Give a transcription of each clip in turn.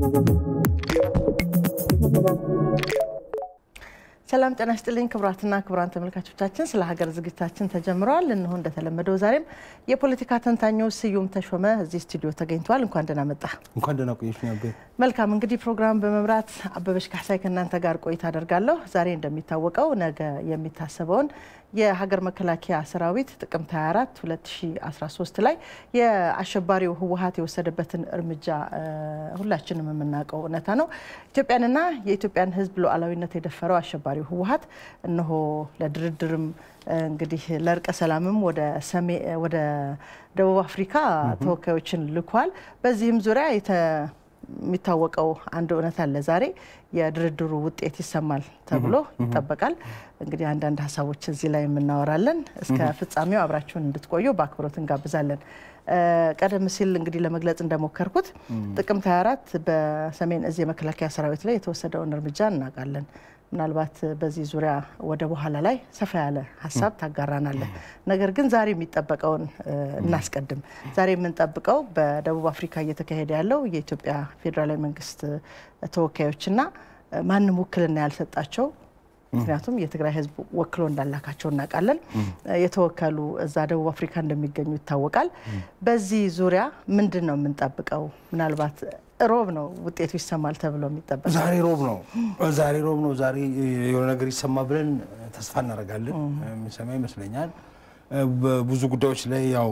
ሰላም ጤና ይስጥልኝ ክቡራትና ክቡራን ተመልካቾቻችን ስለ ሀገር ዝግጅታችን ተጀምሯል እንሆ እንደተለመደው ዛሬም የፖለቲካ ተንታኙ ስዩም ተሾመ እዚህ ስቱዲዮ ተገኝቷል እንኳን ደህና መጣ እንኳን ደህና ቆየሽኝ አበበ መልካም እንግዲህ ፕሮግራም በመምራት አበበሽ ካሳይ ከናንተ ጋር ቆይታ አደርጋለሁ ዛሬ እንደሚታወቀው ነገ የሚታሰበውን የሀገር መከላከያ ሰራዊት ጥቅምት 24 2013 ላይ የአሸባሪው ህወሓት የወሰደበትን እርምጃ ሁላችንም የምናውቀው እውነታ ነው ኢትዮጵያንና የኢትዮጵያን ህዝብ ሉዓላዊነት የደፈረው አሸባሪው ህወሓት እነሆ ለድርድርም እንግዲህ ለርቀ ሰላምም ወደ ደቡብ አፍሪካ ተወካዮችን ልኳል በዚህም ዙሪያ የሚታወቀው አንድ እውነት አለ ዛሬ የድርድሩ ውጤት ይሰማል ተብሎ ይጠበቃል እንግዲህ አንዳንድ ሀሳቦች እዚህ ላይ የምናወራለን እስከ ፍጻሜው አብራችሁን እንድትቆዩ በአክብሮት እንጋብዛለን ቀደም ሲል እንግዲህ ለመግለጽ እንደሞከርኩት ጥቅምት 24 በሰሜን እዝ የመከላከያ ሰራዊት ላይ የተወሰደውን እርምጃ እናውቃለን ምናልባት በዚህ ዙሪያ ወደ በኋላ ላይ ሰፋ ያለ ሀሳብ ታጋራናለ ነገር ግን ዛሬ የሚጠበቀውን እናስቀድም ዛሬ የምንጠብቀው በደቡብ አፍሪካ እየተካሄደ ያለው የኢትዮጵያ ፌደራላዊ መንግስት ተወካዮችና ማንም ውክልና ያልሰጣቸው ምክንያቱም የትግራይ ህዝብ ወክሎ እንዳላካቸው እናውቃለን የተወከሉ እዛ ደቡብ አፍሪካ እንደሚገኙ ይታወቃል በዚህ ዙሪያ ምንድነው የምንጠብቀው ምናልባት ሮብ ነው ውጤቱ ይሰማል ተብሎ የሚጠበቀው ዛሬ ሮብ ነው ዛሬ የሆነ ነገር ይሰማ ብለን ተስፋ እናደርጋለን የሚሰማ ይመስለኛል በብዙ ጉዳዮች ላይ ያው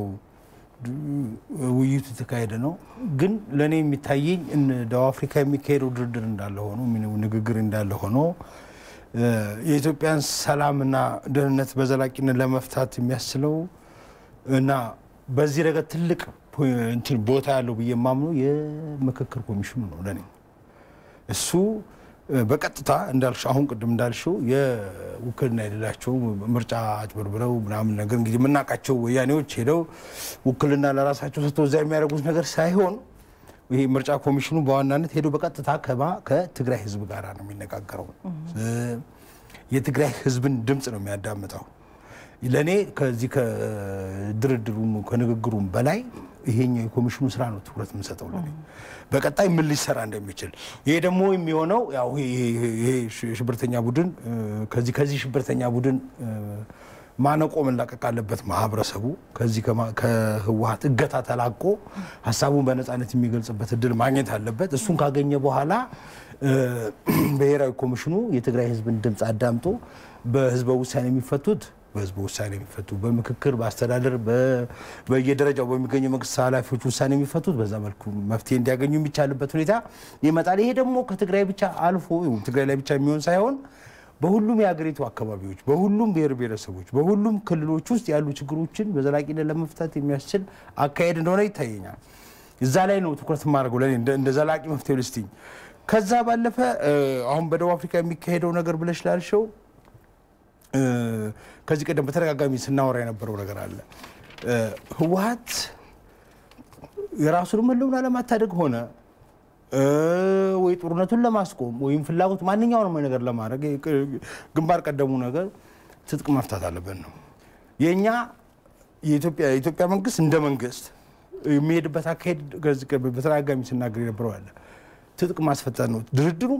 ውይይቱ ተካሄደ ነው ግን ለኔ የሚታየኝ ደቡብ አፍሪካ የሚካሄደው ድርድር እንዳለ ሆኖ ንግግር እንዳለ ሆኖ የኢትዮጵያን ሰላምና ደህንነት በዘላቂነት ለመፍታት የሚያስችለው እና በዚህ ረገድ ትልቅ ቦታ ያለው በየማምኑ የምክክር ኮሚሽኑ ነው ለኔ እሱ በቀጥታ እንዳልሽ አሁን ቅድም እንዳልሽው የውክልና የሌላቸው ምርጫ አጭበርብረው ምናምን ነገር እንግዲህ መናቃቸው ወያኔዎች ሄደው ውክልና ለራሳቸው ሰጥተው እዛ የሚያደርጉት ነገር ሳይሆን ይሄ ምርጫ ኮሚሽኑ በዋናነት ሄዶ በቀጥታ ከትግራይ ህዝብ ጋር ነው የሚነጋገረው የትግራይ ህዝብን ድምጽ ነው የሚያዳምጠው ለኔ ከዚህ ከድርድሩም ከንግግሩም በላይ ይሄኛው የኮሚሽኑ ስራ ነው ትኩረት የምንሰጠው ለኔ በቀጣይ ምን ሊሰራ እንደሚችል ይሄ ደግሞ የሚሆነው ያው ይሄ ሽብርተኛ ቡድን ከዚህ ሽብርተኛ ቡድን ማነቆ መላቀቅ አለበት ማህበረሰቡ ከዚህ ከህወሓት እገታ ተላቆ ሐሳቡን በነጻነት የሚገልጽበት እድል ማግኘት አለበት እሱን ካገኘ በኋላ ብሔራዊ ኮሚሽኑ የትግራይ ህዝብን ድምጽ አዳምጦ በህዝብ ውሳኔ የሚፈቱት በህዝብ ውሳኔ የሚፈቱ በምክክር በአስተዳደር በየደረጃው በሚገኙ መንግስት ኃላፊዎች ውሳኔ የሚፈቱት በዛ መልኩ መፍትሄ እንዲያገኙ የሚቻልበት ሁኔታ ይመጣል ይሄ ደግሞ ከትግራይ ብቻ አልፎ ትግራይ ላይ ብቻ የሚሆን ሳይሆን በሁሉም የሀገሪቱ አካባቢዎች በሁሉም ብሔር ብሔረሰቦች በሁሉም ክልሎች ውስጥ ያሉ ችግሮችን በዘላቂነት ለመፍታት የሚያስችል አካሄድ እንደሆነ ይታየኛል እዛ ላይ ነው ትኩረት ማድረግ ለኔ እንደ ዘላቂ መፍትሄ ልስጥኝ ከዛ ባለፈ አሁን በደቡብ አፍሪካ የሚካሄደው ነገር ብለሽ ላልሽው ከዚህ ቀደም በተደጋጋሚ ስናወራ የነበረው ነገር አለ ህወሓት የራሱን ምልውና ለማታደግ ሆነ ወይ ጦርነቱን ለማስቆም ወይም ፍላጎት ማንኛውንም ነገር ለማድረግ ግንባር ቀደሙ ነገር ትጥቅ መፍታት አለበት ነው የኛ የኢትዮጵያ መንግስት እንደ መንግስት የሚሄድበት አካሄድ ከዚህ ቀደም በተደጋጋሚ ሲናገር የነበረው አለ ትጥቅ ማስፈታት ነው ድርድሩም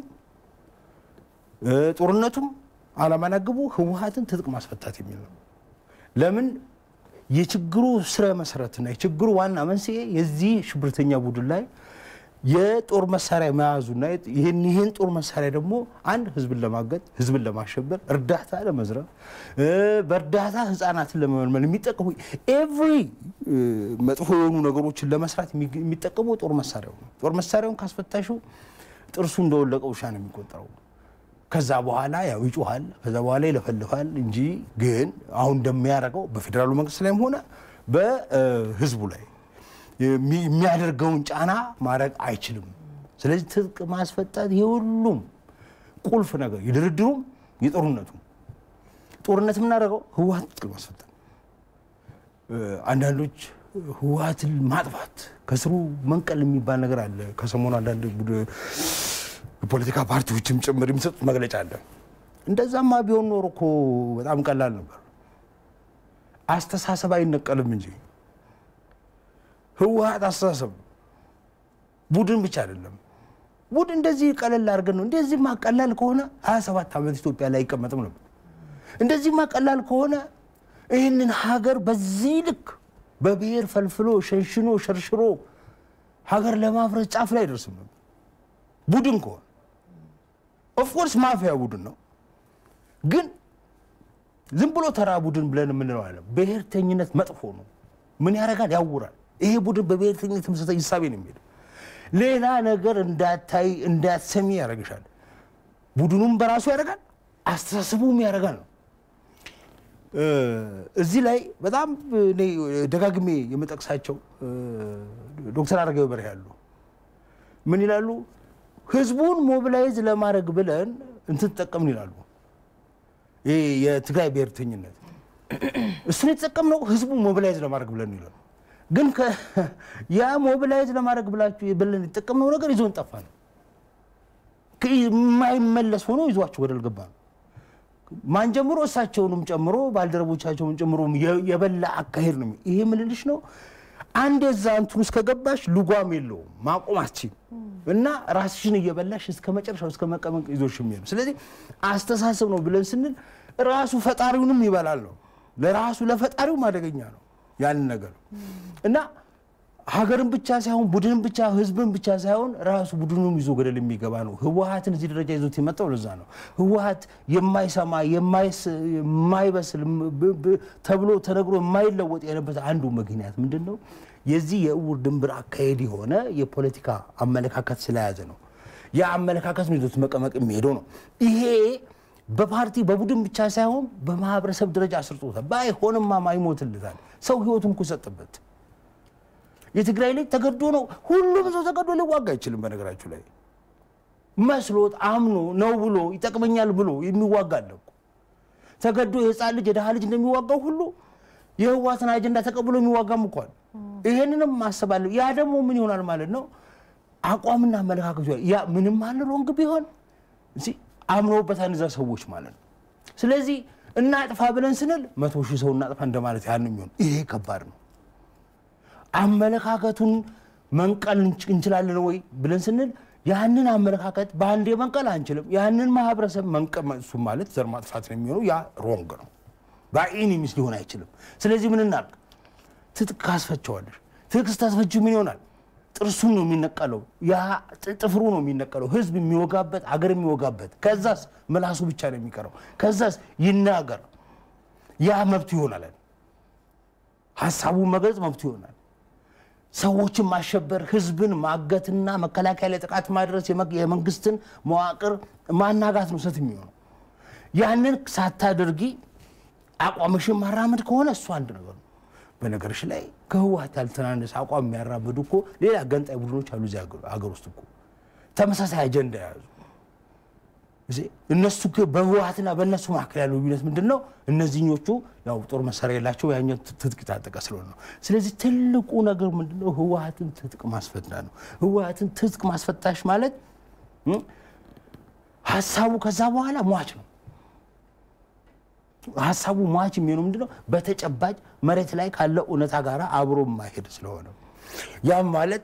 ጦርነቱም አላማናግቡ ህወሓትን ትጥቅ ማስፈታት የሚል ነው ለምን የችግሩ ስረ መሰረትና የችግሩ ዋና መንስኤ የዚህ ሽብርተኛ ቡድን ላይ የጦር መሳሪያ መያዙና ይሄን ጦር መሳሪያ ደግሞ አንድ ህዝብን ለማገድ ህዝብን ለማሸበር እርዳታ ለመዝረፍ በእርዳታ ህፃናትን ለመመልመል የሚጠቀሙ ኤቭሪ መጥፎ የሆኑ ነገሮችን ለመስራት የሚጠቀሙ ጦር መሳሪያውን ካስፈታሹ ጥርሱ እንደወለቀው ውሻ ነው የሚቆጠረው ከዛ በኋላ ያው ይጮሃል ከዛ በኋላ ይለፈልፋል እንጂ ግን አሁን እንደሚያደርገው በፌደራሉ መንግስት ላይም ሆነ በህዝቡ ላይ የሚያደርገውን ጫና ማድረግ አይችልም ስለዚህ ትጥቅ ማስፈታት ይሁሉም ቁልፍ ነገር ይድርድሩም ጦርነት ምናደርገው ህወሓት ትጥቅ ማስፈታት አንዳንዶች ህወሓትን ማጥፋት ከስሩ መንቀል የሚባል ነገር አለ ከሰሞኑ አንዳንድ የፖለቲካ ፓርቲዎችም ጭምር የሚሰጡት መግለጫ አለ እንደዛማ ቢሆን ኖር እኮ በጣም ቀላል ነበር አስተሳሰብ አይነቀልም እንጂ ህወሓት አስተሳሰብ ቡድን ብቻ አይደለም ቡድ እንደዚህ ቀለል አድርገን ነው እንደዚህ ማቀላል ከሆነ 27 ዓመት ኢትዮጵያ ላይ ይቀመጥም ነበር እንደዚህ ማቀላል ከሆነ ይሄንን ሀገር በዚህ ልክ በብሔር ፈልፍሎ ሸንሽኖ ሸርሽሮ ሀገር ለማፍረስ ጫፍ ላይ ደርሰም ነበር ቡድን ከሆነ ኦፍ ኮርስ ማፊያ ቡድን ነው ግን ዝም ብሎ ተራ ቡድን ብለን ምን ነው አለ ብሔርተኝነት መጥፎ ነው ምን ያረጋል ያውራል ይሄ ቡድን በብሔርተኝነት ተመሰጠ ይሳቤ ነው የሚል ሌላ ነገር እንዳታይ እንዳትሰሚ ያረጋሻል ቡድኑም በራሱ ያረጋል አስተሳሰቡም ያረጋል እዚህ ላይ በጣም ደጋግሜ የመጠቅሳቸው ዶክተር አረጋዊ በርሄ ያሉ ምን ይላሉ ህዝቡን ሞቢላይዝ ለማድረግ ብለን እንትን ተጠቀምን ይላሉ የትግራይ ብሔርተኝነት እሱን የተጠቀምነው ህዝቡ ሞቢላይዝ ለማድረግ ብለን ይላሉ ግን ያ ሞቢላይዝ ለማድረግ ብላችሁ ብለን የተጠቀምነው ነገር ይዞን ጠፋ ነው ከማይመለስ ሆኖ ይዟቸው ወደል ገባ ማን ጀምሮ እሳቸውንም ጨምሮ ባልደረቦቻቸውን ጨምሮ የበላ አካሄድ ነው ይሄ ምልልሽ ነው አንድ የዛንቱን እስከገባሽ ልጓም የለው ማቆማች እና ራስሽን እየበላሽ እስከ መጨረሻው እስከ መቀመቅ ይዞሽ የሚያል ስለዚህ አስተሳሰብ ነው ብለን ስንል ራሱ ፈጣሪውንም ይበላል ነው ለራሱ ለፈጣሪው ማደገኛ ነው ያን ነገር እና ሀገርን ብቻ ሳይሆን ቡድንን ብቻ ህዝብን ብቻ ሳይሆን ራሱ ቡድኑም ይዞ ገደል የሚገባ ነው ህወሓትን እዚህ ደረጃ ይዞት የመጣው ለዛ ነው ህወሓት የማይሰማ የማይበስል ተብሎ ተነግሮ የማይለወጥ የነበረ አንዱ ምክንያት ምንድነው የዚህ የውር ድንብር አካሄድ የሆነ የፖለቲካ አመለካከት ስለያዘ ነው ያ አመለካከት ነው ይዞት መቀመቅ የሚሄደው ነው ይሄ በፓርቲ በቡድን ብቻ ሳይሆን በማህበረሰብ ደረጃ አስርጦታል ባይሆንማ ማይሞትልታል ሰው ህይወቱን ኩሰጥበት የትግራይ ላይ ተገዶ ነው ሁሉም ሰው ተገዶ ሊዋጋ አይችልም በነገራችሁ ላይ መስሎት አምኖ ነው ብሎ ይጠቅመኛል ብሎ የሚዋጋለው ተገዶ የህፃን ልጅ የደሃ ልጅ እንደሚዋጋው ሁሉ የህወሓትን አጀንዳ ተቀብሎ የሚዋጋም እንኳን ይሄንንም ማሰባለው ያ ደግሞ ምን ይሆናል ማለት ነው አቋምና አመለካከቱ ያ ምንም አልሮንግ ቢሆን እሺ አምሮበት አንዛ ሰዎች ማለት ነው ስለዚህ እናጥፋ ብለን ስንል 100,000 ሰው እናጥፋ እንደማለት ያን የሚሆን ይሄ ከባድ ነው አመለካከቱን መንቀል እንችላለን ወይ ብለን ስንል ያንን አመለካከት ባንዴ መንቀል አንችልም ያንን ማህበረሰብ መንቀመሱ ማለት ዘር ማጥፋት ነው የሚሆነው ያ ሮንግ ነው ባይኒ ሚስ ሊሆን አይችልም ስለዚህ ምን እናርግ ትጥቅ ካስፈቸዋለሽ ትጥቅ ታስፈጁ ምን ይሆናል ጥርሱን ነው የሚነቀለው ያ ጥፍሩ ነው የሚነቀለው ህዝብ የሚወጋበት አገር የሚወጋበት ከዛስ ምላሱ ብቻ ነው የሚቀረው ከዛስ ይናገር ያ መብት ይሆናል ሐሳቡ መግለጽ መብት ይሆናል ሰዎችን ማሸበር ህዝብን ማገትና መከላከያ ላይ ጥቃት ማድረስ የመንግስትን መዋቅር ማናጋት ነው ሰት የሚሆነው ያንን ሳታደርጊ አቋምሽን ማራመድ ከሆነ እሱ አንድ ነገር ነው በነገርሽ ላይ ከህወሓት ያልተናነሰ አቋም የሚያራምዱ እኮ ሌላ ገንጣይ ቡድኖች አሉ እዚህ ሀገር ውስጥ እኮ ተመሳሳይ አጀንዳ ያዙ እነሱ በህወሓትና በእነሱ መካከል ያለው ልዩነት ምንድነው እነዚህኞቹ ያው ጦር መሳሪያ ያላቸው ያኛው ትጥቅ ታጠቀ ስለሆነ ነው ስለዚህ ትልቁ ነገር ምንድነው ህወሓትን ትጥቅ ማስፈታት ነው ህወሓትን ትጥቅ ማስፈታሽ ማለት ሐሳቡ ከዛ በኋላ ሟች ነው ሐሳቡ ሟች የሚሆነው ምንድነው በተጨባጭ መሬት ላይ ካለ እውነታ ጋራ አብሮ ማይሄድ ስለሆነ ያ ማለት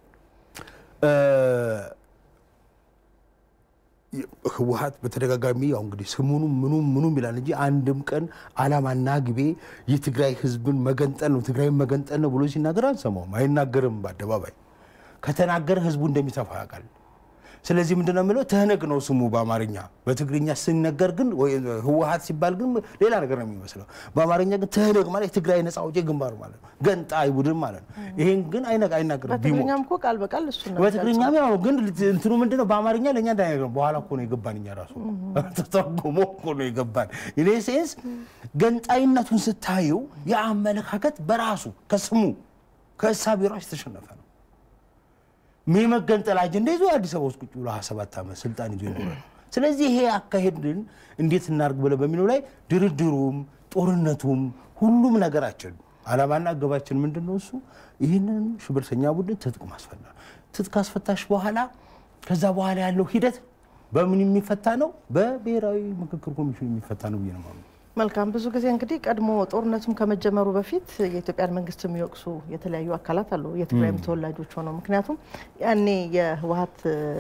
ህወሓት በተደጋጋሚ ያው እንግዲህ ስሙኑ ምኑ ይላል እንጂ አንድም ቀን አላማና ግቤ የትግራይ ህዝብን መገንጠል ነው ትግራይን መገንጠል ነው ብሎ ሲናገር አንሰማውም አይናገርም በአደባባይ ከተናገረ ህዝቡ እንደሚተፋ ያውቃል ስለዚህ ምንድነው የሚለው ተህነግ ነው ስሙ በአማርኛ በትግርኛ ሲነገር ግን ህወሓት ሲባል ግን ሌላ ነገር ነው የሚመስለው በአማርኛ ግን ተህነግ ማለት ትግራይ ነፃ አውጪ ግንባር ማለት ነው ገንጣይ ቡድን ማለት ነው ይሄን ግን አይናገርም በትግርኛም እኮ ቃል በቃል እሱ ነው በትግርኛም ያው ግን እንትኑ ምንድነው በአማርኛ ለኛ እንዳይነገር በኋላ እኮ ነው የገባንኛ ራሱ ተተርጎሞ እኮ ነው የገባን ኢኔ ሴንስ ገንጣይነቱን ስታዩ ያመለካከት በራሱ ከስሙ ከሳቢው ራስ ተሸነፈ ነው ሚመገንጠል አጀንዳ ይዞ አዲስ አበባ ውስጥ ቁጭ ብሎ 27 ዓመት ስልጣን ይዞ ይኖራል ስለዚህ ይሄ አካሄድን እንዴት እናርግ ብለ በሚለው ላይ ድርድሩም ጦርነቱም ሁሉም ነገራችን አላማና ገባችን ምንድነው እሱ ይሄንን ሽብርተኛ ቡድን ትጥቅ ማስፈታ ትጥቅ አስፈታሽ በኋላ ከዛ በኋላ ያለው ሂደት በምን የሚፈታ ነው በብሔራዊ ምክክር ኮሚሽን የሚፈታ ነው ማለት ነው መልካም ብዙ ጊዜ እንግዲህ ቀድሞ ጦርነቱም ከመጀመሩ በፊት የኢትዮጵያ መንግስት የሚወቅሱ የተለያዩ አካላት አሉ የትግራይም ተወላጆች ሆነው ምክንያቱም ያኔ የህወሓት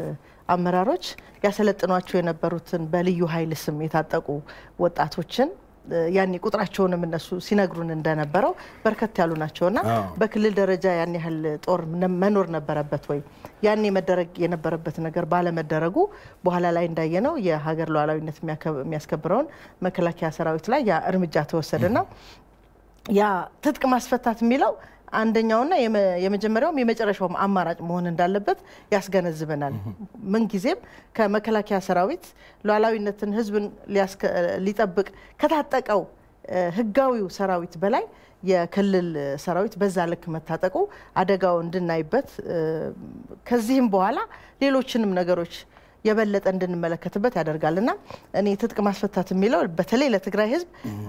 አመራሮች ያሰለጥኗቸው የነበሩትን በልዩ ኃይል ስም የታጠቁ ወጣቶችን ያኔ ቁጥራቸውንም እነሱ ሲነግሩን እንደነበረው በርከት ያሉ ናቸውና በክልል ደረጃ ያን ያህል ጦር መኖር ነበረበት ወይ ያኔ መደረግ የነበረበት ነገር ባለመደረጉ በኋላ ላይ እንዳየነው የሀገር ሉዓላዊነት የሚያስከብረውን መከላከያ ሰራዊት ላይ ያ እርምጃ ተወሰደና ያ ትጥቅ ማስፈታት የሚለው አንደኛውና የመጀመሪያውም የመጨረሻውም አማራጭ መሆን እንዳለበት ያስገነዝበናል። ምን ጊዜም ከመከላከያ ሰራዊት ሉዓላዊነትን ህዝብን ሊጠብቅ ከታጠቀው ህጋዊው ሰራዊት በላይ የክልል ሰራዊት በዛ ልክ መታጠቁ አደጋው እንድናይበት ከዚህም በኋላ ሌሎችንም ነገሮች የበለጠ እንድንመለከትበት ያደርጋልና እኔ ትጥቅ ማስፈታት የሚለው በተለይ ለትግራይ ህዝብ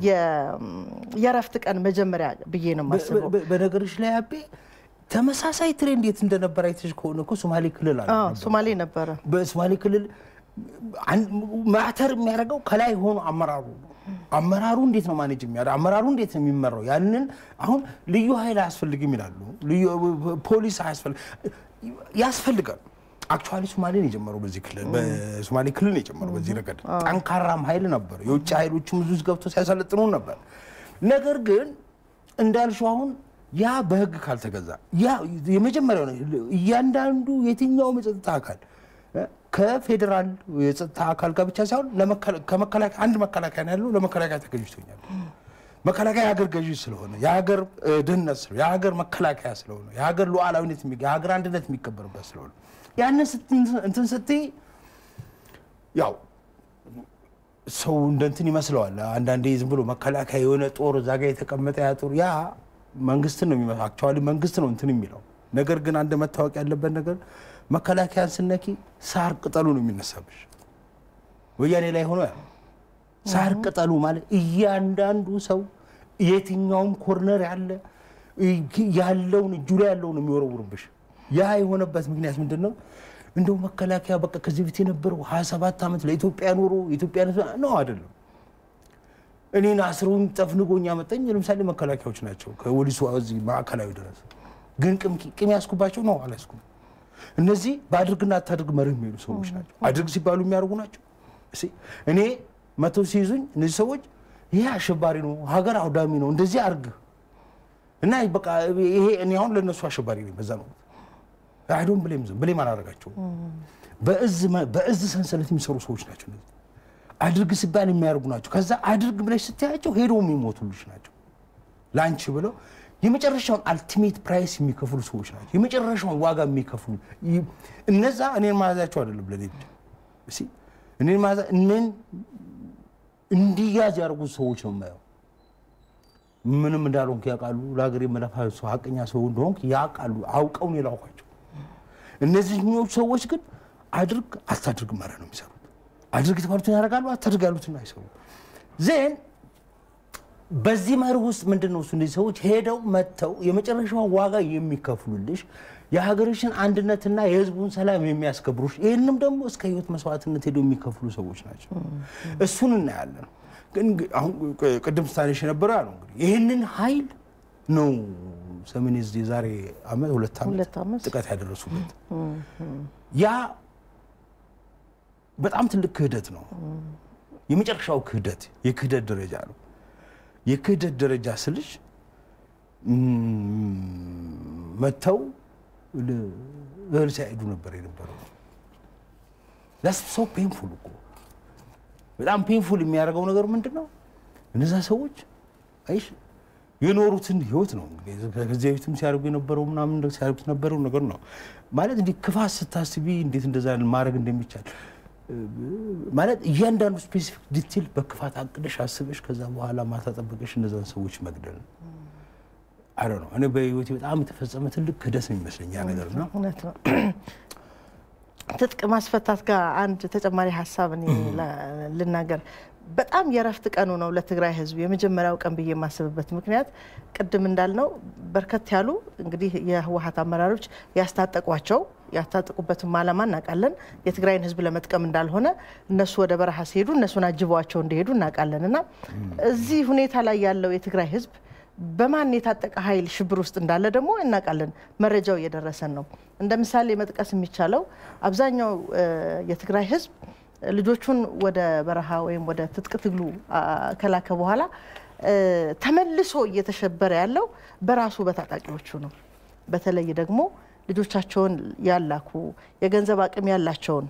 የረፍት ቀን መጀመሪያ ብዬ ነው ማስበው። በነገርሽ ላይ አቤ ተመሳሳይ ትሬንድ የት እንደነበር አይተሽ ከሆነ እኮ ሶማሌ ክልል አለ። ሶማሌ ነበር። በሶማሌ ክልል ማተር የሚያደርገው ከላይ ሆኖ አመራሩ እንዴት ነው ማኔጅ የሚያደርገው? አመራሩ እንዴት ነው የሚመራው? ያንን አሁን ልዩ ኃይል አያስፈልግም ይላሉ። ልዩ ፖሊስ ያስፈልጋል። አክቹአሊ ሶማሌ ነው የጀመረው በዚህ ክልል በሶማሌ ክልል ነው የጀመረው በዚህ ረገድ ጠንካራም ኃይል ነበር። የውጭ ኃይሎችም ብዙ ገብተው ሲያሰለጥኑ ነበር። ነገር ግን እንዳልሽው አሁን ያ በህግ ካልተገዛ ያ የመጀመሪያው እያንዳንዱ የትኛው የጸጥታ አካል ከፌደራል የጸጥታ አካል ጋር ብቻ ሳይሆን ከመከላከያ አንድ መከላከያ ነው ያለው ለመከላከያ ተገዥቶኛል። መከላከያ የሀገር ገዢ ስለሆነ የሀገር ደህንነት ስለሆነ የሀገር መከላከያ ስለሆነ የሀገር ሉዓላዊነት የሀገር አንድነት የሚከበርበት ስለሆነ ያንን እንትን ስትይ ያው ሰው እንደንትን ይመስለዋል። አንዳንዴ ዝም ብሎ መከላከያ የሆነ ጦር እዛ ጋር የተቀመጠ ያ ጦር ያ መንግስትን ነው የሚመስለው። አክቹአሊ መንግስት ነው እንትን የሚለው ነገር ግን አንድ መታወቅ ያለበት ነገር መከላከያን ስነኪ ሳር ቅጠሉ ነው የሚነሳብሽ። ወያኔ ላይ ሆኖ ሳር ቅጠሉ ማለት እያንዳንዱ ሰው የትኛውም ኮርነር ያለውን እጁ ላይ ያለውን የሚወረውርብሽ። ያ የሆነበት ምክንያት ምንድነው? እንደው መከላከያ በቃ ከዚህ በፊት የነበረው 27 ዓመት ለኢትዮጵያ ኖሮ ኢትዮጵያ ነው አይደለም። እኔን አስሩን ጠፍንጎኛ መጣኝ ለምሳሌ መከላከያዎች ናቸው ከወሊሶ እዚህ ማዕከላዊ ድረስ ግን ቅም ያስኩባቸው ነው አላስኩም። እነዚህ ባድርግና አታድርግ መርህ የሚሉ ሰዎች ናቸው። አድርግ ሲባሉ የሚያርጉ ናቸው። እኔ መቶ ሲይዙኝ እነዚህ ሰዎች ይሄ አሸባሪ ነው ሀገር አውዳሚ ነው እንደዚህ አርግ እና በቃ ይሄ እኔ አሁን ለነሱ አሸባሪ ነኝ በዛ ነው አይዶን ብሌም አላረጋቸው። በእዝ ሰንሰለት የሚሰሩ ሰዎች ናቸው። አድርግ ሲባል የሚያርጉ ናቸው። ከዛ አድርግ ብለሽ ስትያቸው ሄደው የሚሞቱልሽ ናቸው። ላንቺ ብለው የመጨረሻውን አልቲሜት ፕራይስ የሚከፍሉ ሰዎች ናቸው። የመጨረሻውን ዋጋ የሚከፍሉ እነዛ እኔን ማዛቸው አይደለም ለኔ እሺ እኔን ማዛ እነን እንዲያዝ ያርጉ ሰዎች ነው የማየው። ምንም እንዳልሆንክ ያውቃሉ። ለሀገር የመለፋው ሰው ሀቀኛ ሰው እንደሆንክ ያውቃሉ። አውቀው ነው የላኳቸው። እነዚህኞች ሰዎች ግን አድርግ አታድርግ ማለት ነው የሚሰሩት። አድርግ ተባሉትን ያደርጋሉ አታድርግ ያሉትን አይሰሩ። ዜን በዚህ መርህ ውስጥ ምንድነው እነዚህ ሰዎች ሄደው መተው የመጨረሻውን ዋጋ የሚከፍሉልሽ የሀገርሽን አንድነትና የህዝቡን ሰላም የሚያስከብሩሽ ይሄንም ደግሞ እስከ ህይወት መስዋዕትነት ሄደው የሚከፍሉ ሰዎች ናቸው። እሱን እናያለን። ግን አሁን ቅድም ስታነሽ ነበር አሉ እንግዲህ ይሄንን ኃይል ነው ሰሜን እዝ የዛሬ አመት 2 አመት ጥቃት ያደረሱበት ያ በጣም ትልቅ ክህደት ነው። የመጨረሻው ክህደት የክህደት ደረጃ ነው። የክህደት ደረጃ ስልሽ መተው እህል ሲያይዱ ነበር የነበረው። that's so painful እኮ በጣም ፔንፉል የሚያደርገው ነገር ምንድነው? እነዛ ሰዎች አይሽ የኖሩትን ህይወት ነው እንግዲህ ከዚህ በፊትም ሲያርጉ የነበረው ምናምን ሲያርጉ የነበረው ነገር ነው ማለት እንዴ ክፋት ስታስቢ እንዴት እንደዛ ማድረግ እንደሚቻል ማለት እያንዳንዱ ስፔሲፊክ ዲቴል በክፋት አቅደሽ አስበሽ ከዛ በኋላ ማታጠበቀሽ እነዛን ሰዎች መግደል አይ ዶንት ኖ እኔ በህይወቴ በጣም የተፈጸመ ትልቅ ክህደት ነው የሚመስለኝ ያ ነገር ነው። እውነት ነው። ትጥቅ ማስፈታት ጋር አንድ ተጨማሪ ሐሳብ እኔ ልናገር። በጣም የረፍት ቀኑ ነው ለትግራይ ህዝብ የመጀመሪያው ቀን ብዬ ማስበበት ምክንያት ቅድም እንዳልነው በርከት ያሉ እንግዲህ የህወሓት አመራሮች ያስታጠቁበትን ዓላማ እናውቃለን። የትግራይን ህዝብ ለመጥቀም እንዳልሆነ እነሱ ወደ በረሃ ሲሄዱ እነሱን አጅበዋቸው እንደሄዱ እናውቃለንና እዚህ ሁኔታ ላይ ያለው የትግራይ ህዝብ በማን የታጠቀ ኃይል ሽብር ውስጥ እንዳለ ደግሞ እናውቃለን። መረጃው እየደረሰን ነው። እንደ ምሳሌ መጥቀስ የሚቻለው አብዛኛው የትግራይ ህዝብ ልጆቹን ወደ በረሃ ወይም ወደ ትጥቅ ትግሉ ከላከ በኋላ ተመልሶ እየተሸበረ ያለው በራሱ በታጣቂዎቹ ነው። በተለይ ደግሞ ልጆቻቸውን ያላኩ የገንዘብ አቅም ያላቸውን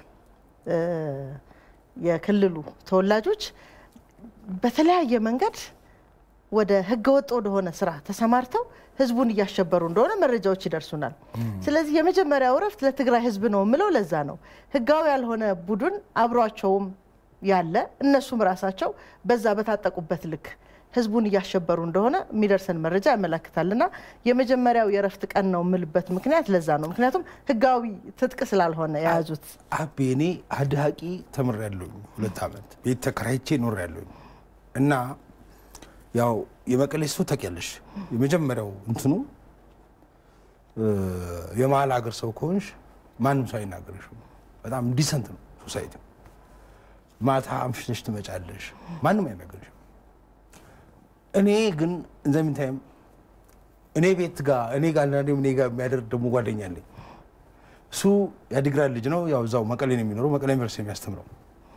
የክልሉ ተወላጆች በተለያየ መንገድ ወደ ህገወጥ ወደሆነ ስራ ተሰማርተው ህዝቡን እያሸበሩ እንደሆነ መረጃዎች ይደርሱናል። ስለዚህ የመጀመሪያው ረፍት ለትግራይ ህዝብ ነው ምለው ለዛ ነው። ህጋዊ ያልሆነ ቡድን አብሯቸውም ያለ እነሱም ራሳቸው በዛ በታጠቁበት ልክ ህዝቡን እያሸበሩ እንደሆነ የሚደርሰን መረጃ ያመለክታልና የመጀመሪያው የረፍት ቀን ነው ምልበት ምክንያት ለዛ ነው። ምክንያቱም ህጋዊ ትጥቅ ስላልሆነ ያዙት። አቤኔ አድሃቂ ተምሬያለሁ 2 አመት ቤት ተከራይቼ ኖሬያለሁ እና ያው የመቀሌ ሰው ታውቂያለሽ የመጀመሪያው እንትኑ የማል ሀገር ሰው ከሆንሽ ማንም ሰው አይናገርሽ። በጣም ዲሰንት ነው ሶሳይቲ። ማታ አምሽተሽ ትመጫለሽ ማንም አይናገርሽ። እኔ ግን እንደምንታይም እኔ ቤት ጋር እኔ ጋር የሚያደርግ ደግሞ ጓደኛ አለኝ። እሱ የአዲግራት ልጅ ነው። ያው እዛው መቀሌ ነው የሚኖረው። መቀሌ ዩኒቨርሲቲ የሚያስተምረው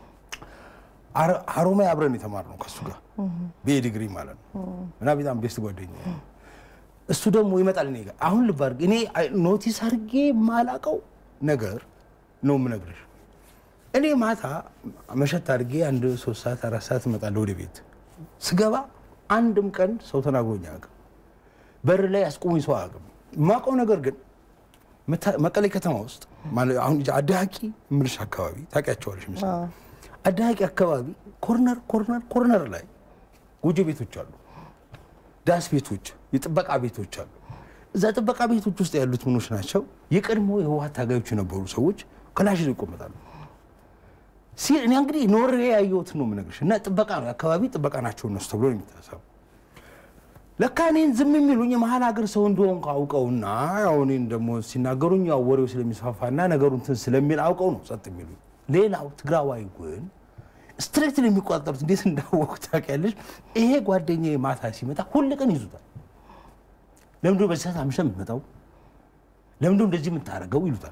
ሀሮማያ አብረን የተማርነው ከሱ ጋር በዲግሪ ማለት ነው እና በጣም ቤስት ጓደኛ። እሱ ደግሞ ይመጣል እኔ ጋር። አሁን ልባርግ እኔ ኖቲስ አድርጌ ማላቀው ነገር ነው የምነግርሽ። እኔ ማታ መሸት አድርጌ 3 ሰዓት 4 ሰዓት እመጣለሁ ወደ ቤት። ስገባ አንድም ቀን ሰው ተናግሮኝ አያውቅም። በር ላይ አስቆሙኝ ሰው አያውቅም። ማቀው ነገር ግን መቀሌ ከተማ ውስጥ ማለት አሁን አዳቂ ምልሽ አካባቢ ታውቂያቸዋለሽ ምስል አዳቂ አካባቢ ኮርነር ላይ ጎጆ ቤቶች አሉ፣ ዳስ ቤቶች፣ የጥበቃ ቤቶች አሉ። እዛ ጥበቃ ቤቶች ውስጥ ያሉት ምኖች ናቸው የቀድሞ የህወሓት ታጋዮች የነበሩ ሰዎች ክላሽ ይቆመጣሉ። እኔ እንግዲህ ኖሬ ያየሁት ነው የምነግርሽ እና ጥበቃ ነው አካባቢ ጥበቃ ናቸው እነሱ ተብሎ ነው የሚታሰበው። ለካ እኔን ዝም የሚሉኝ የመሀል ሀገር ሰው እንደሆንኩ አውቀውና ያው እኔን ደግሞ ሲናገሩኝ ያው ወሬው ስለሚስፋፋና ነገሩን እንትን ስለሚል አውቀው ነው ጸጥ የሚሉኝ። ሌላው ትግራዋይ ግን ስትሬክትሊ የሚቆጣጠሩት እንዴት እንዳወቁት ታውቂያለሽ? ይሄ ጓደኛዬ ማታ ሲመጣ ሁሉ ቀን ይዙታል። ለምንድነው በዚህ ሰዓት አምሽተህ የምትመጣው? ለምንድነው እንደዚህ የምታረገው ይሉታል።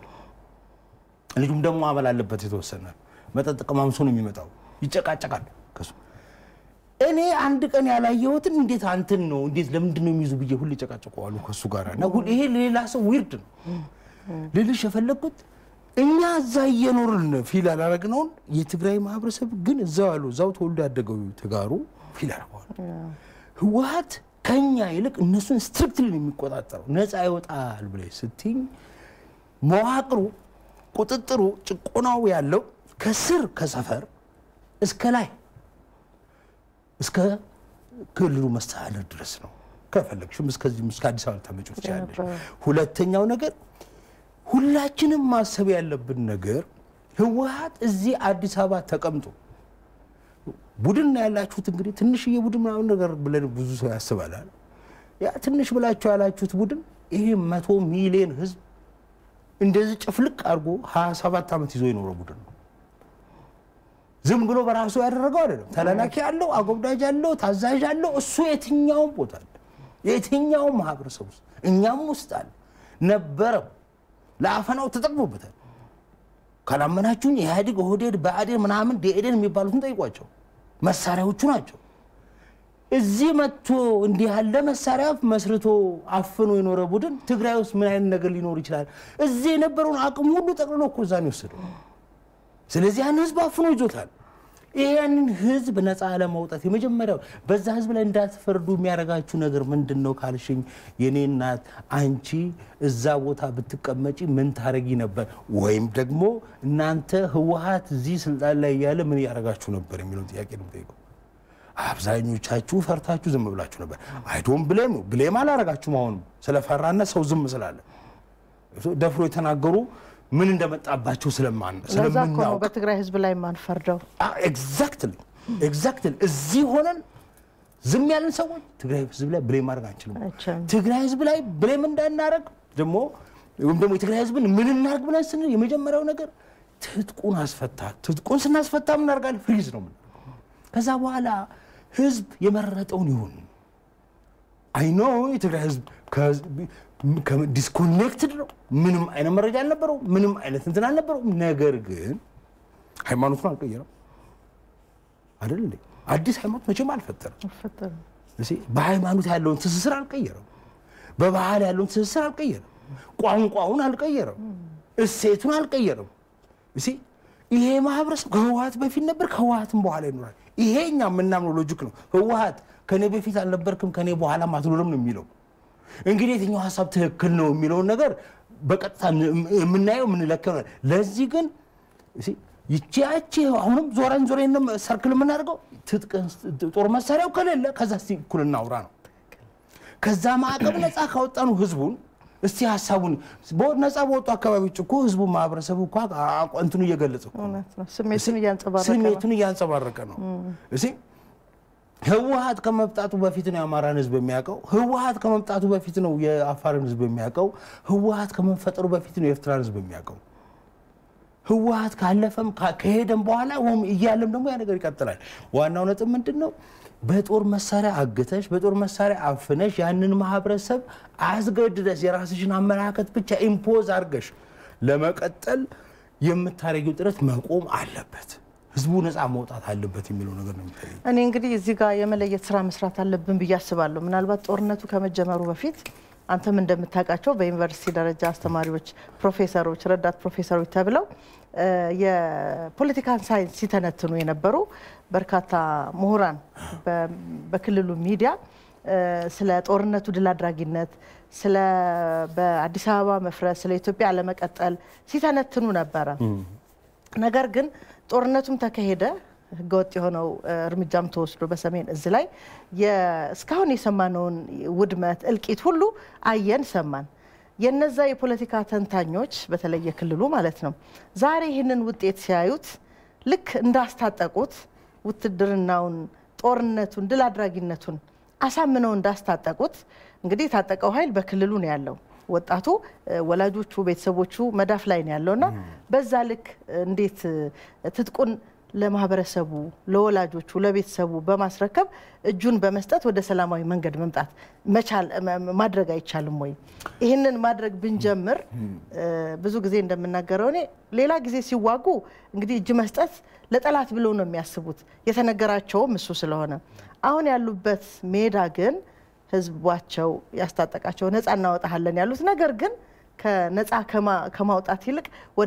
ልጁም ደግሞ አመል አለበት የተወሰነ መጠጥ ቀማምሶ ነው የሚመጣው። ይጨቃጨቃል ከሱ። እኔ አንድ ቀን ያላየሁትን እንዴት አንተን ነው እንዴት ለምንድነው የሚይዙ ብዬ ሁሉ ይጨቃጨቃሉ ከሱ ጋር እና ይሄ ሌላ ሰው ዊርድ ነው። ልልሽ የፈለኩት እኛ እዛ እየኖርን ፊል አላረግነውን የትግራይ ማህበረሰብ ግን እዛው ያለው እዛው ተወልዶ ያደገው ተጋሩ ፊል አረጋው። ህወሓት ከኛ ይልቅ እነሱን ስትሪክትሊ የሚቆጣጠረው ነፃ ይወጣል ብለሽ ስትኝ መዋቅሩ ቁጥጥሩ ጭቆናው ያለው ከስር ከሰፈር እስከ ላይ እስከ ክልሉ መስተዳድር ድረስ ነው። ከፈለግሽም እስከዚህ እስከ አዲስ አበባ ተመጭ ትችላለሽ። ሁለተኛው ነገር ሁላችንም ማሰብ ያለብን ነገር ህወሓት እዚህ አዲስ አበባ ተቀምጦ ቡድን ያላችሁት እንግዲህ ትንሽዬ ቡድን ምናምን ነገር ብለን ብዙ ሰው ያስባል። ያ ትንሽ ብላችሁ ያላችሁት ቡድን ይሄ 100 ሚሊዮን ህዝብ እንደዚህ ጭፍልቅ አድርጎ 27 ዓመት ይዞ የኖረ ቡድን ነው። ዝም ብሎ በራሱ ያደረገው አይደለም። ተላላኪ ያለው አጎብዳጅ ያለው ታዛዥ ያለው እሱ የትኛውም ቦታ የትኛውም ማህበረሰብ ውስጥ እኛም ውስጥ አለ ነበረው። ለአፈናው ተጠቅሞበታል። ካላመናችሁኝ የኢህአዴግ ኦህዴድ ብአዴን ምናምን ዲኤዴን የሚባሉትን ጠይቋቸው። መሳሪያዎቹ ናቸው። እዚህ መጥቶ እንዲህ ያለ መሳሪያ መስርቶ አፍኖ የኖረ ቡድን ትግራይ ውስጥ ምን አይነት ነገር ሊኖር ይችላል? እዚህ የነበረውን አቅም ሁሉ ጠቅልሎ እኮ እዛ ነው የወሰደው። ስለዚህ ያን ህዝብ አፍኖ ይዞታል። ይሄንን ህዝብ ነፃ ለማውጣት የመጀመሪያው በዛ ህዝብ ላይ እንዳትፈርዱ የሚያረጋችሁ ነገር ምንድነው ካልሽኝ የኔ እናት አንቺ እዛ ቦታ ብትቀመጪ ምን ታረጊ ነበር? ወይም ደግሞ እናንተ ህወሓት እዚህ ስልጣን ላይ ያለ ምን ያረጋችሁ ነበር የሚለው ጥያቄ ነው የምጠይቀው። አብዛኞቻችሁ ፈርታችሁ ዝም ብላችሁ ነበር። አይ ዶንት ብሌም አላረጋችሁም። አሁን ስለፈራና ሰው ዝም ስላለ ደፍሮ የተናገሩ ምን እንደመጣባቸው ስለማንናው በትግራይ ህዝብ ላይ ማን ፈርደው ኤግዛክትሊ እዚህ ሆነን ዝም ያለን ሰዎች ትግራይ ህዝብ ላይ ብሌም ማድረግ አንችልም። ትግራይ ህዝብ ላይ ብሌም እንዳናረግ ደግሞ የትግራይ ህዝብን ምን እናርግ ብለን ስንል የመጀመሪያው ነገር ትጥቁን አስፈታ። ትጥቁን ስናስፈታ ምን እናርጋለን? ፍሪዝ ነው። ከዛ በኋላ ህዝብ የመረጠውን ይሁን። አይ ኖ የትግራይ ህዝብ ዲስኮኔክትድ ነው። ምንም አይነት መረጃ አልነበረው፣ ምንም አይነት እንትን አልነበረው። ነገር ግን ሃይማኖቱን አልቀየረም አይደል እንዴ? አዲስ ሃይማኖት መቼም አልፈጠረም። እሺ በሃይማኖት ያለውን ትስስር አልቀየረም። በባህል ያለውን ትስስር አልቀየረም። ቋንቋውን አልቀየረም። እሴቱን አልቀየረም። እሺ ይሄ ማህበረሰብ ከህወሓት በፊት ነበር፣ ከህወሓትም በኋላ ይኖራል። ይሄኛ ምናምነው ሎጂክ ነው። ህወሓት ከኔ በፊት አልነበርክም ከኔ በኋላም አትኖርም ነው የሚለው። እንግዲህ የትኛው ሐሳብ ትክክል ነው የሚለው ነገር በቀጥታ የምናየው የምንለካው ነው። ለዚህ ግን እሺ ይቺያቺ አሁንም ዞረን ሰርክል የምናደርገው ጦር መሳሪያው ከሌለ ከዛ እኩል እናውራ ነው። ከዛ ማዕቀብ ነፃ ካወጣኑ ህዝቡን እስቲ ሐሳቡን ነፃ በወጡ አካባቢዎች እኮ ህዝቡ ማህበረሰቡ እኮ እንትኑ እየገለጸ ነው፣ ስሜቱን እያንጸባረቀ ነው። እሺ ህወሓት ከመምጣቱ በፊት ነው የአማራን ህዝብ የሚያውቀው። ህወሓት ከመምጣቱ በፊት ነው የአፋርን ህዝብ የሚያውቀው። ህወሓት ከመፈጠሩ በፊት ነው የኤርትራን ህዝብ የሚያውቀው። ህወሓት ካለፈም ከሄደም በኋላ ወም እያለም ደግሞ ያ ነገር ይቀጥላል። ዋናው ነጥብ ምንድነው? በጦር መሳሪያ አገተሽ በጦር መሳሪያ አፍነሽ ያንን ማህበረሰብ አስገድደሽ የራስሽን አመለካከት ብቻ ኢምፖዝ አድርገሽ ለመቀጠል የምታረጊው ጥረት መቆም አለበት። ህዝቡ ነፃ መውጣት አለበት የሚለው ነገር ነው የሚታየው። እኔ እንግዲህ እዚህ ጋር የመለየት ስራ መስራት አለብን ብዬ አስባለሁ። ምናልባት ጦርነቱ ከመጀመሩ በፊት አንተም እንደምታውቃቸው በዩኒቨርሲቲ ደረጃ አስተማሪዎች፣ ፕሮፌሰሮች፣ ረዳት ፕሮፌሰሮች ተብለው የፖለቲካል ሳይንስ ሲተነትኑ የነበሩ በርካታ ምሁራን በክልሉ ሚዲያ ስለ ጦርነቱ ድል አድራጊነት፣ ስለ በአዲስ አበባ መፍረስ፣ ስለ ኢትዮጵያ አለመቀጠል ሲተነትኑ ነበረ። ነገር ግን ጦርነቱም ተካሄደ፣ ህገወጥ የሆነው እርምጃም ተወስዶ በሰሜን እዝ ላይ እስካሁን የሰማነውን ውድመት እልቂት ሁሉ አየን ሰማን። የነዛ የፖለቲካ ተንታኞች በተለየ ክልሉ ማለት ነው ዛሬ ይህንን ውጤት ሲያዩት ልክ እንዳስታጠቁት ውትድርናውን ጦርነቱን ድል አድራጊነቱን አሳምነው እንዳስታጠቁት እንግዲህ የታጠቀው ኃይል በክልሉ ነው ያለው። ወጣቱ ወላጆቹ ቤተሰቦቹ መዳፍ ላይ ነው ያለውና በዛ ልክ እንዴት ትጥቁን ለማህበረሰቡ ለወላጆቹ ለቤተሰቡ በማስረከብ እጁን በመስጠት ወደ ሰላማዊ መንገድ መምጣት መቻል ማድረግ አይቻልም ወይ? ይሄንን ማድረግ ብንጀምር ብዙ ጊዜ እንደምናገረው እኔ ሌላ ጊዜ ሲዋጉ እንግዲህ እጅ መስጠት ለጠላት ብለው ነው የሚያስቡት የተነገራቸውም እሱ ስለሆነ አሁን ያሉበት ሜዳ ግን ህዝባቸው ያስታጠቃቸው ነፃ እናወጣለን ያሉት ነገር ግን ከነፃ ከማውጣት ይልቅ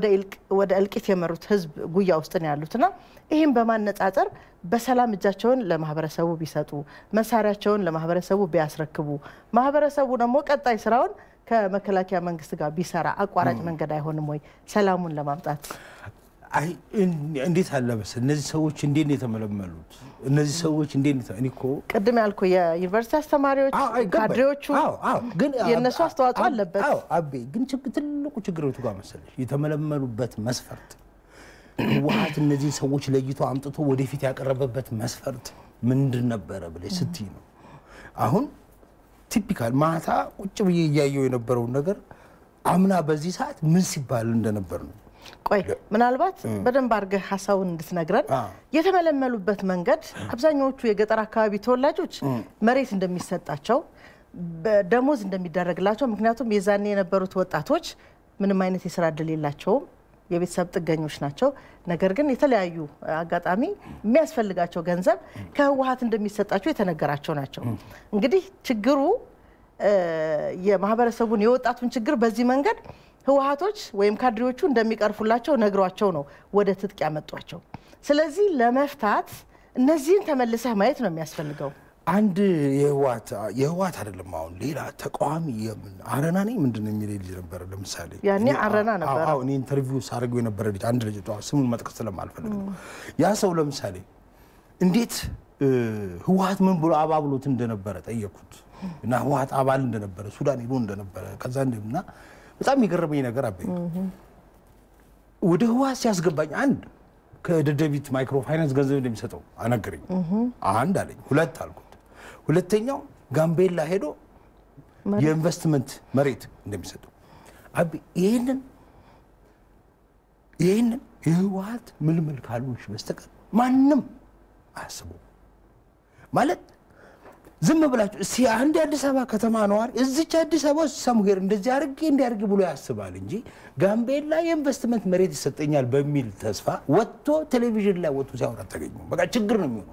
ወደ እልቂት የመሩት ህዝብ ጉያ ውስጥ ነው ያሉትና ይሄን በማነጻጸር በሰላም እጃቸውን ለማህበረሰቡ ቢሰጡ መሳሪያቸውን ለማህበረሰቡ ቢያስረክቡ ማህበረሰቡ ደግሞ ቀጣይ ስራውን ከመከላከያ መንግስት ጋር ቢሰራ አቋራጭ መንገድ አይሆንም ወይ ሰላሙን ለማምጣት? አይ እንዴት አለበስ እነዚህ ሰዎች እንዴት ነው የተመለመሉት? እነዚህ ሰዎች እንዴት ነው እኔኮ ቅድም ያልኩ የዩኒቨርሲቲ አስተማሪዎች ካድሬዎቹ ግን የነሱ አስተዋጽኦ አለበት። አቤ ግን ትልቁ ችግር ነው ጋር መሰለሽ የተመለመሉበት መስፈርት ህወሓት እነዚህ ሰዎች ለይቶ አምጥቶ ወደፊት ያቀረበበት መስፈርት ምንድን ነበር ብለሽ ስትይ ነው። አሁን ቲፒካል ማታ ቁጭ ብዬ እያየው የነበረው ነገር አምና በዚህ ሰዓት ምን ሲባል እንደነበር ነው። ቆይ ምናልባት በደንብ አድርገህ ሐሳቡን እንድትነግረን የተመለመሉበት መንገድ አብዛኞቹ የገጠር አካባቢ ተወላጆች መሬት እንደሚሰጣቸው ደሞዝ እንደሚደረግላቸው ምክንያቱም የዛኔ የነበሩት ወጣቶች ምንም አይነት የሥራ ዕድል የላቸውም የቤተሰብ ጥገኞች ናቸው። ነገር ግን የተለያዩ አጋጣሚ የሚያስፈልጋቸው ገንዘብ ከህወሓት እንደሚሰጣቸው የተነገራቸው ናቸው። እንግዲህ ችግሩ የማህበረሰቡን የወጣቱን ችግር በዚህ መንገድ ህወሓቶች ወይም ካድሬዎቹ እንደሚቀርፉላቸው ነግሯቸው ነው ወደ ትጥቅ ያመጧቸው። ስለዚህ ለመፍታት እነዚህን ተመልሰህ ማየት ነው የሚያስፈልገው። አንድ የህወሓት አይደለም አሁን ሌላ ተቃዋሚ አረና ነኝ ምንድነው የሚል ልጅ ነበር ለምሳሌ ያኔ አረና ነበር። አዎ እኔ ኢንተርቪው ሳርገው የነበረ ልጅ አንድ ልጅ ስሙን መጥቀስ ስለማልፈልግ ነው። ያ ሰው ለምሳሌ እንዴት ህወሓት ምን ብሎ አባብሎት እንደነበረ ጠየቁት እና ህወሓት አባል እንደነበረ ሱዳን ሄዶ እንደነበረ ከዛ እንደምና በጣም ይገርመኝ ነገር አበይ ወደ ህወሓት ሲያስገባኝ አንድ ከደደቢት ማይክሮ ፋይናንስ ገንዘብ እንደሚሰጠው አነገረኝ። አንድ አለኝ። ሁለት አልኩት። ሁለተኛው ጋምቤላ ሄዶ የኢንቨስትመንት መሬት እንደሚሰጠው አብ ይሄንን የህወሓት ምልምል ካልሆንሽ በስተቀር ማንም አያስበው ማለት ዝም ብላችሁ እስቲ አንድ አዲስ አበባ ከተማ ነዋሪ እዚች አዲስ አበባ ሰምሄር እንደዚህ አድርጌ ብሎ ያስባል እንጂ ጋምቤላ የኢንቨስትመንት መሬት ይሰጠኛል በሚል ተስፋ ወጥቶ ቴሌቪዥን ላይ ወጥቶ ሲያወራ ተገኙ። በቃ ችግር ነው የሚሆነው።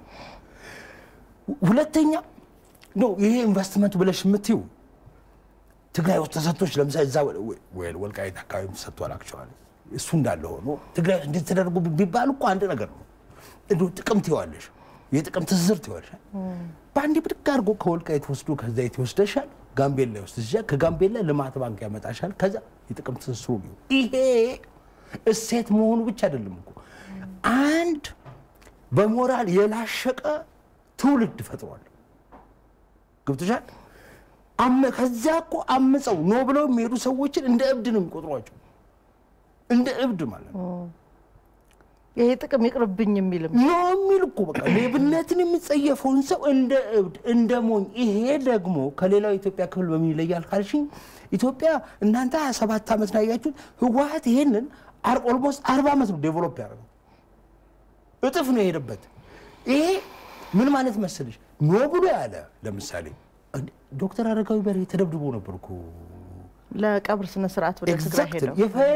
ሁለተኛ ነው ይሄ ኢንቨስትመንት ብለሽ የምትይው ትግራይ ውስጥ ተሰጥቶች ለምሳሌ እዛ ወልቃይት አካባቢ ተሰጥቷል። አክቹዋሊ እሱ እንዳለ ሆኖ ትግራይ እንዴት ተደርጎ ቢባል እኮ አንድ ነገር ነው። እንደው ጥቅም ትይዋለሽ የጥቅም ትዝርት ይወርሻል። ባንዲ ብድግ አድርጎ ከወልቃይት ወስዶ ከዛ ይወስደሻል፣ ጋምቤላ ይወስድሻል፣ ከጋምቤላ ልማት ባንክ ያመጣሻል፣ ከዛ የጥቅም ትስስሩ ነው። ይሄ እሴት መሆኑ ብቻ አይደለም እኮ አንድ በሞራል የላሸቀ ትውልድ ፈጥሯል። ገብቶሻል? ከዛ እኮ አምፀው ነው ብለው የሚሄዱ ሰዎችን እንደ እብድ ነው የሚቆጥሯቸው። እንደ እብድ ማለት ነው። ይሄ ጥቅም ይቅርብኝ የሚልም ነው የሚል እኮ በቃ ሌብነትን የሚጸየፈውን ሰው እንደ እብድ እንደ ሞኝ። ይሄ ደግሞ ከሌላው ኢትዮጵያ ክፍል በምን ይለያል ካልሽኝ ኢትዮጵያ እናንተ 27 ዓመት ነው ያያችሁት። ህወሓት ይሄንን ኦልሞስት 40 ዓመት ነው ዴቨሎፕ ያደረገው። እጥፍ ነው የሄደበት። ይሄ ምን ማለት መሰለሽ ነው ብሎ ያለ ለምሳሌ ዶክተር አረጋዊ በርሄ ተደብድቦ ነበርኩ ለቀብር ስነ ስርዓት ወደ ትግራይ ሄደው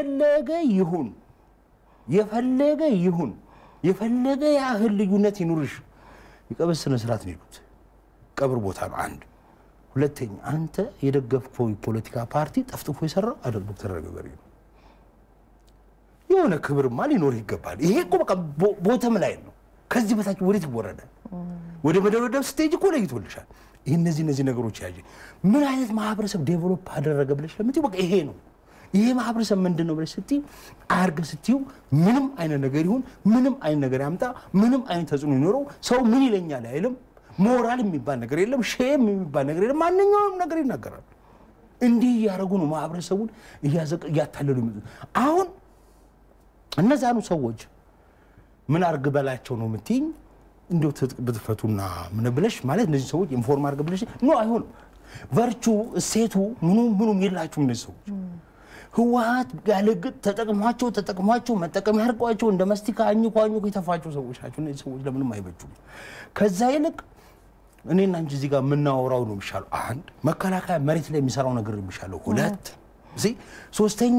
የፈለገ ያህል ልዩነት ይኑርሽ የቀብር ስነ ስርዓት ነው ይሉት ቀብር ቦታ ነው። አንድ ሁለተኛ አንተ የደገፍከው የፖለቲካ ፓርቲ ጠፍጥፎ የሰራው አይደል ዶክተር አረጋዊ በርሄ ነው። የሆነ ክብርማ ሊኖር ይገባል። ይሄ እኮ በቃ ቦተም ላይ ነው። ከዚህ በታች ወዴት ይወረዳል? ወደ መደረደብ ስቴጅ እኮ ለይቶልሻል። እነዚህ ነገሮች ያጂ ምን አይነት ማህበረሰብ ዴቨሎፕ አደረገ ብለሽ ለምትይ በቃ ይሄ ነው። ይሄ ማህበረሰብ ምንድነው ብለሽ ስትይ አርገ ስትዩ ምንም አይነት ነገር ይሁን ምንም አይነት ነገር ያምጣ ምንም አይነት ተጽዕኖ ይኖረው ሰው ምን ይለኛል አይልም። ሞራል የሚባል ነገር የለም። ሼም የሚባል ነገር የለም። ማንኛውም ነገር ይናገራል። እንዲህ ያረጉ ነው ማህበረሰቡን እያታለሉ ይመጡ። አሁን እነዛኑ ሰዎች ምን አርግ በላቸው ነው የምትይኝ? እንደው በተፈቱና ምን ብለሽ ማለት እነዚህ ሰዎች ኢንፎርም አርግ ብለሽ ነው አይሆንም። ቨርቹ እሴቱ ምኑም የላችሁም እነዚህ ሰዎች። ህወሓት ያለግጥ ተጠቅሟቸው መጠቀም ያርቋቸው እንደ መስቲካ አኝኳኙ የተፋቸው ሰዎች ናቸው። እነዚህ ሰዎች ለምንም አይበጁም። ከዛ ይልቅ እኔና እንጂ እዚህ ጋር ምናወራው ነው የሚሻለው። አንድ መከላከያ መሬት ላይ የሚሰራው ነገር ነው የሚሻለው። ሁለት ሶስተኛ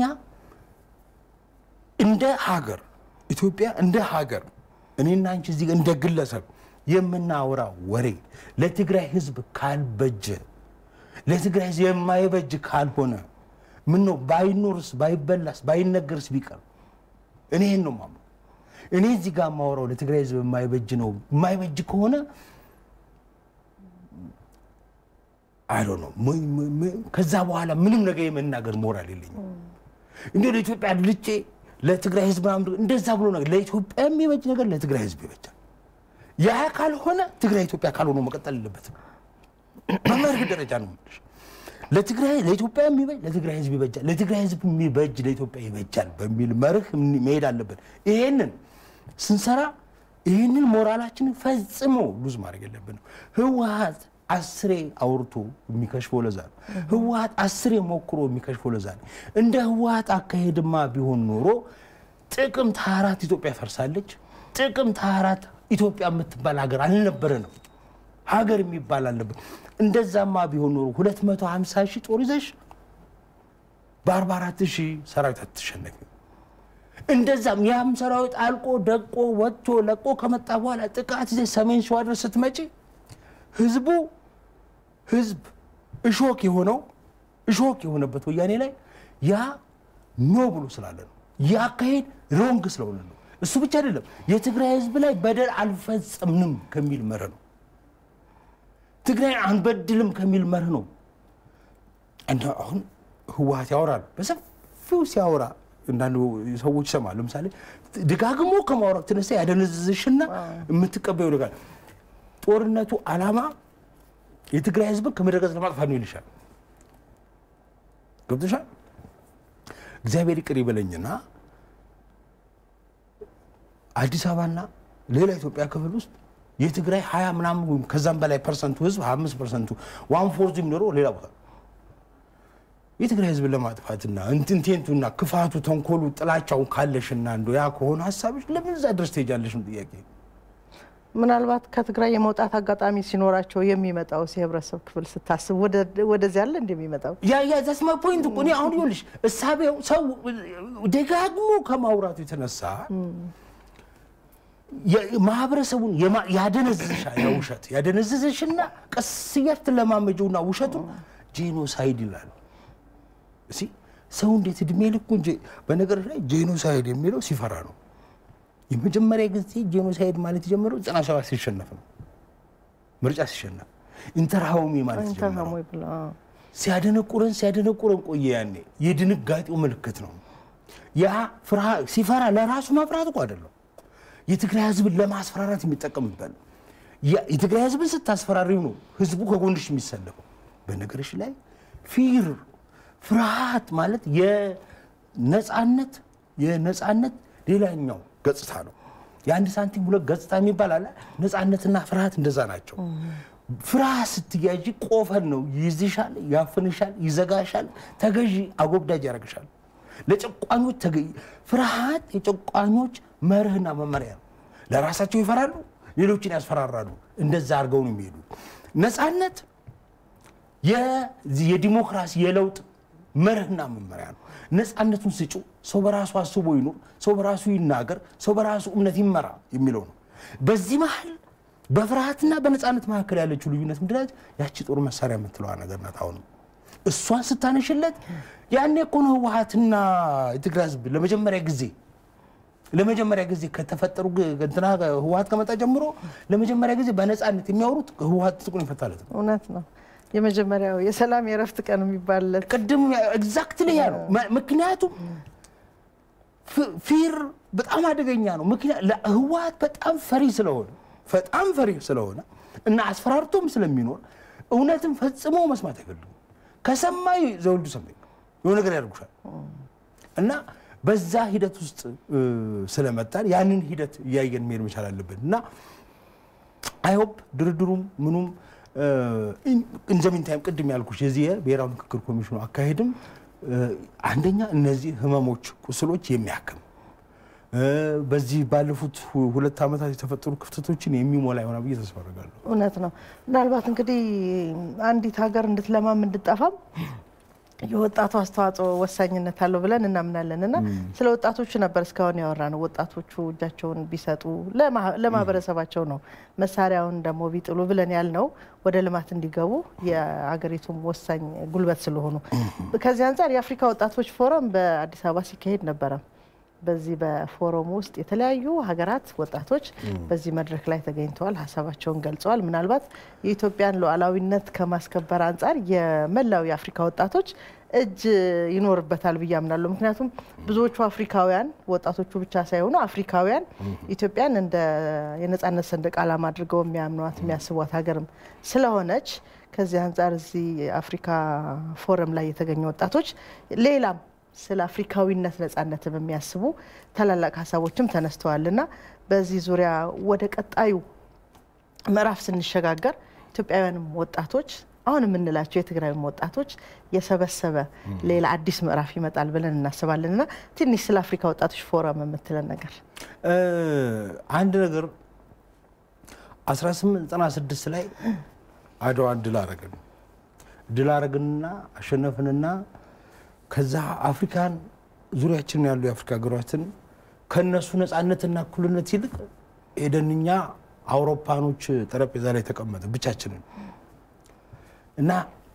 እንደ ሀገር ኢትዮጵያ እንደ ሀገር እኔና አንቺ እዚህ እንደ ግለሰብ የምናወራው ወሬ ለትግራይ ህዝብ ካልበጀ ለትግራይ ህዝብ የማይበጅ ካልሆነ ምን ነው ባይኖርስ ባይበላስ ባይነገርስ ቢቀር እኔ ነው ማም እኔ እዚህ ጋር ማወራው ለትግራይ ህዝብ የማይበጅ ነው። የማይበጅ ከሆነ አይ ዶንት ኖ ከዛ በኋላ ምንም ነገር የመናገር ሞራል የለኝም። እንደ ለኢትዮጵያ ልጬ ለትግራይ ህዝብ እንደዛ ብሎ ነገር ለኢትዮጵያ የሚበጅ ነገር ለትግራይ ህዝብ ይበጃል። ያ ካልሆነ ትግራይ ኢትዮጵያ ካልሆነ መቀጠል የለበትም። በመርህ ደረጃ ነው ማለት ለትግራይ ለኢትዮጵያ የሚበጅ ለትግራይ ህዝብ ይበጃል፣ ለትግራይ ህዝብ የሚበጅ ለኢትዮጵያ ይበጃል በሚል መርህ መሄድ አለበት። ይሄንን ስንሰራ ይሄንን ሞራላችንን ፈጽሞ ሉዝ ማድረግ የለብንም። ህወሓት 10 አውርቶ የሚከሽፈው ለዛ ነው። ህወሓት 10 ሞክሮ የሚከሽፈው ለዛ ነው። እንደ ህወሓት አካሄድማ ቢሆን ኖሮ ጥቅምት 24 ኢትዮጵያ ፈርሳለች። ጥቅምት 24 ኢትዮጵያ የምትባል ሀገር አልነበረንም። ሀገር የሚባል አልነበር። እንደዛማ ቢሆን ኖሮ 250,000 ጦር ይዘሽ በ44,000 ሰራዊት አትሸነፊ። እንደዛም ያም ሰራዊት አልቆ ደቆ ወጥቶ ለቆ ከመጣ በኋላ ጥቃት ይዘሽ ሰሜን ሸዋ ድረስ ስትመጪ ህዝብ እሾክ የሆነበት ወያኔ ላይ ያ ኖ ብሎ ስላለ ነው። ያ አካሄድ ሮንግ ስለሆነ ነው። እሱ ብቻ አይደለም የትግራይ ህዝብ ላይ በደል አልፈጸምንም ከሚል መርህ ነው። ትግራይ አንበድልም ከሚል መርህ ነው። እና አሁን ህወሓት ያወራል በሰፊው ሲያወራ እንዳንዱ ሰዎች ይሰማሉ። ለምሳሌ ደጋግሞ ከማውራት ተነሳ ያደነዝዝሽና የምትቀበዩ ነገር ጦርነቱ ዓላማ የትግራይ ህዝብ ከመደረገዝ ለማጥፋት ነው ይልሻል። ገብቶሻል? እግዚአብሔር ይቅር ይበለኝና አዲስ አበባና ሌላ ኢትዮጵያ ክፍል ውስጥ የትግራይ 20 ምናምን ከዛም በላይ ፐርሰንቱ ህዝብ 25% 1/4 የሚኖረው ሌላ ቦታ የትግራይ ህዝብ ለማጥፋትና እንትንቴንቱና ክፋቱ ተንኮሉ ጥላቻው ካለሽና እንደው ያ ከሆነ ሐሳብሽ ለምን እዛ ድረስ ትሄጃለሽ ነው ጥያቄ። ምናልባት ከትግራይ የመውጣት አጋጣሚ ሲኖራቸው የሚመጣው የህብረተሰብ ክፍል ስታስብ ወደዚህ ያለ እንደሚመጣው ያ ዘስማ ፖይንት እኮ ነው። አሁን ይኸውልሽ እሳቤው ሰው ደጋግሞ ከማውራቱ የተነሳ የማህበረሰቡን ያደነዝዝሻል። ውሸት ያደነዝዝሽና ቀስ እያልሽ ለማመጀውና ውሸቱን ጄኖሳይድ ይላል። እሺ ሰው እንዴት እድሜ ልኩ እንጂ በነገር ላይ ጄኖሳይድ የሚለው ሲፈራ ነው። የመጀመሪያ ጊዜ ጄኖሳይድ ማለት የጀመረው 97 ሲሸነፍ ነው። ምርጫ ሲሸነፍ ኢንተርሃውሚ ማለት ነው። ሲያደነቁረን ቆየ። ያኔ የድንጋጤው ምልክት ነው። ያ ሲፈራ ለራሱ መፍራት እኮ አይደለም። የትግራይ ህዝብን ለማስፈራራት የሚጠቀምበት የትግራይ ህዝብን ስታስፈራሪው ነው ህዝቡ ከጎንሽ የሚሰለፈው። በነገርሽ ላይ ፍርሃት ማለት የነጻነት ሌላኛው ገጽታ ነው። የአንድ ሳንቲም ሁለት ገጽታ የሚባል አለ። ነጻነትና ፍርሃት እንደዛ ናቸው። ፍርሃት ስትያጂ ቆፈን ነው፣ ይይዝሻል፣ ያፍንሻል፣ ይዘጋሻል፣ ተገዢ አጎብዳጅ ያረግሻል። ለጨቋኞች ፍርሃት የጨቋኞች መርህና መመሪያ ነው። ለራሳቸው ይፈራሉ፣ ሌሎችን ያስፈራራሉ። እንደዛ አድርገው ነው የሚሄዱ። ነጻነት የዲሞክራሲ የለውጥ መርህና መመሪያ ነው። ነጻነቱን ስጩ፣ ሰው በራሱ አስቦ ይኖር፣ ሰው በራሱ ይናገር፣ ሰው በራሱ እምነት ይመራ የሚለው ነው። በዚህ መሃል በፍርሃትና በነጻነት መካከል ያለችው ልዩነት ምንድነው? ያቺ ጦር መሳሪያ የምትለዋ ነገር ናት። አሁን እሷን ስታነሽለት ያኔ እኮ ነው ህወሓትና የትግራይ ህዝብ ለመጀመሪያ ጊዜ ከተፈጠሩ እንትና ህወሓት ከመጣ ጀምሮ ለመጀመሪያ ጊዜ በነጻነት የሚያወሩት ህወሓት ጥቁን ይፈታለት ነው። እውነት ነው። የመጀመሪያው የሰላም የረፍት ቀን የሚባልለት ቅድም ኤግዛክትሊ ያ ነው። ምክንያቱም ፊር በጣም አደገኛ ነው። ህወሓት በጣም ፈሪ ስለሆነ እና አስፈራርቶም ስለሚኖር እውነትን ፈጽሞ መስማት አይፈልግም። ከሰማይ ዘውልዱ ሰማይ የሆነ ነገር ያደርጉሻል። እና በዛ ሂደት ውስጥ ስለመጣን ያንን ሂደት እያየን መሄድ መቻል አለብን። እና አይ ሆፕ ድርድሩም ምኑም እንዘሚንታይም ቅድም ያልኩሽ የዚህ ብሔራዊ ምክክር ኮሚሽኑ አካሄድም አንደኛ እነዚህ ህመሞች ቁስሎች የሚያክም በዚህ ባለፉት 2 ዓመታት የተፈጠሩ ክፍተቶችን የሚሞላ ይሆናል ብዬ ተስፋ አደርጋለሁ። እውነት ነው። ምናልባት እንግዲህ አንዲት ሀገር እንድትለማም እንድትጠፋም የወጣቱ አስተዋጽኦ ወሳኝነት አለው ብለን እናምናለንና ስለ ወጣቶቹ ነበር እስካሁን ያወራነው። ወጣቶቹ እጃቸውን ቢሰጡ ለማህበረሰባቸው ነው መሳሪያውን ደግሞ ቢጥሉ ብለን ያልነው ወደ ልማት እንዲገቡ የአገሪቱም ወሳኝ ጉልበት ስለሆኑ ከዚህ አንፃር የአፍሪካ ወጣቶች ፎረም በአዲስ አበባ ሲካሄድ ነበር። በዚህ በፎረሙ ውስጥ የተለያዩ ሀገራት ወጣቶች በዚህ መድረክ ላይ ተገኝተዋል፣ ሀሳባቸውን ገልጸዋል። ምናልባት የኢትዮጵያን ሉዓላዊነት ከማስከበር አንፃር የመላው የአፍሪካ ወጣቶች እጅ ይኖርበታል ብዬ አምናለሁ። ምክንያቱም ብዙዎቹ አፍሪካውያን ወጣቶቹ ብቻ ሳይሆኑ አፍሪካውያን ኢትዮጵያን እንደ የነጻነት ሰንደቅ ዓላማ አድርገው የሚያስቧት ሀገርም ስለሆነች ከዚህ አንፃር እዚህ አፍሪካ ፎረም ላይ የተገኙ ወጣቶች ሌላም ስለ አፍሪካዊነት ነጻነት የሚያስቡ ታላላቅ ሀሳቦችም ተነስተዋልና በዚህ ዙሪያ ወደ ቀጣዩ ምዕራፍ ስንሸጋገር ኢትዮጵያውያንም ወጣቶች አሁን የምንላቸው የትግራይም ወጣቶች የሰበሰበ ሌላ አዲስ ምዕራፍ ይመጣል ብለን እናስባለንና ትንሽ ስለ አፍሪካ ወጣቶች ፎረም የምትለን ነገር አንድ ነገር 1896 ላይ አድዋን ድል አረግንና አሸነፍንና ከዛ አፍሪካን ዙሪያችን ያሉ የአፍሪካ ሀገራትን ከነሱ ነጻነትና እኩልነት ይልቅ ሄደንኛ አውሮፓኖች ጠረጴዛ ላይ ተቀመጠ ብቻችንን እና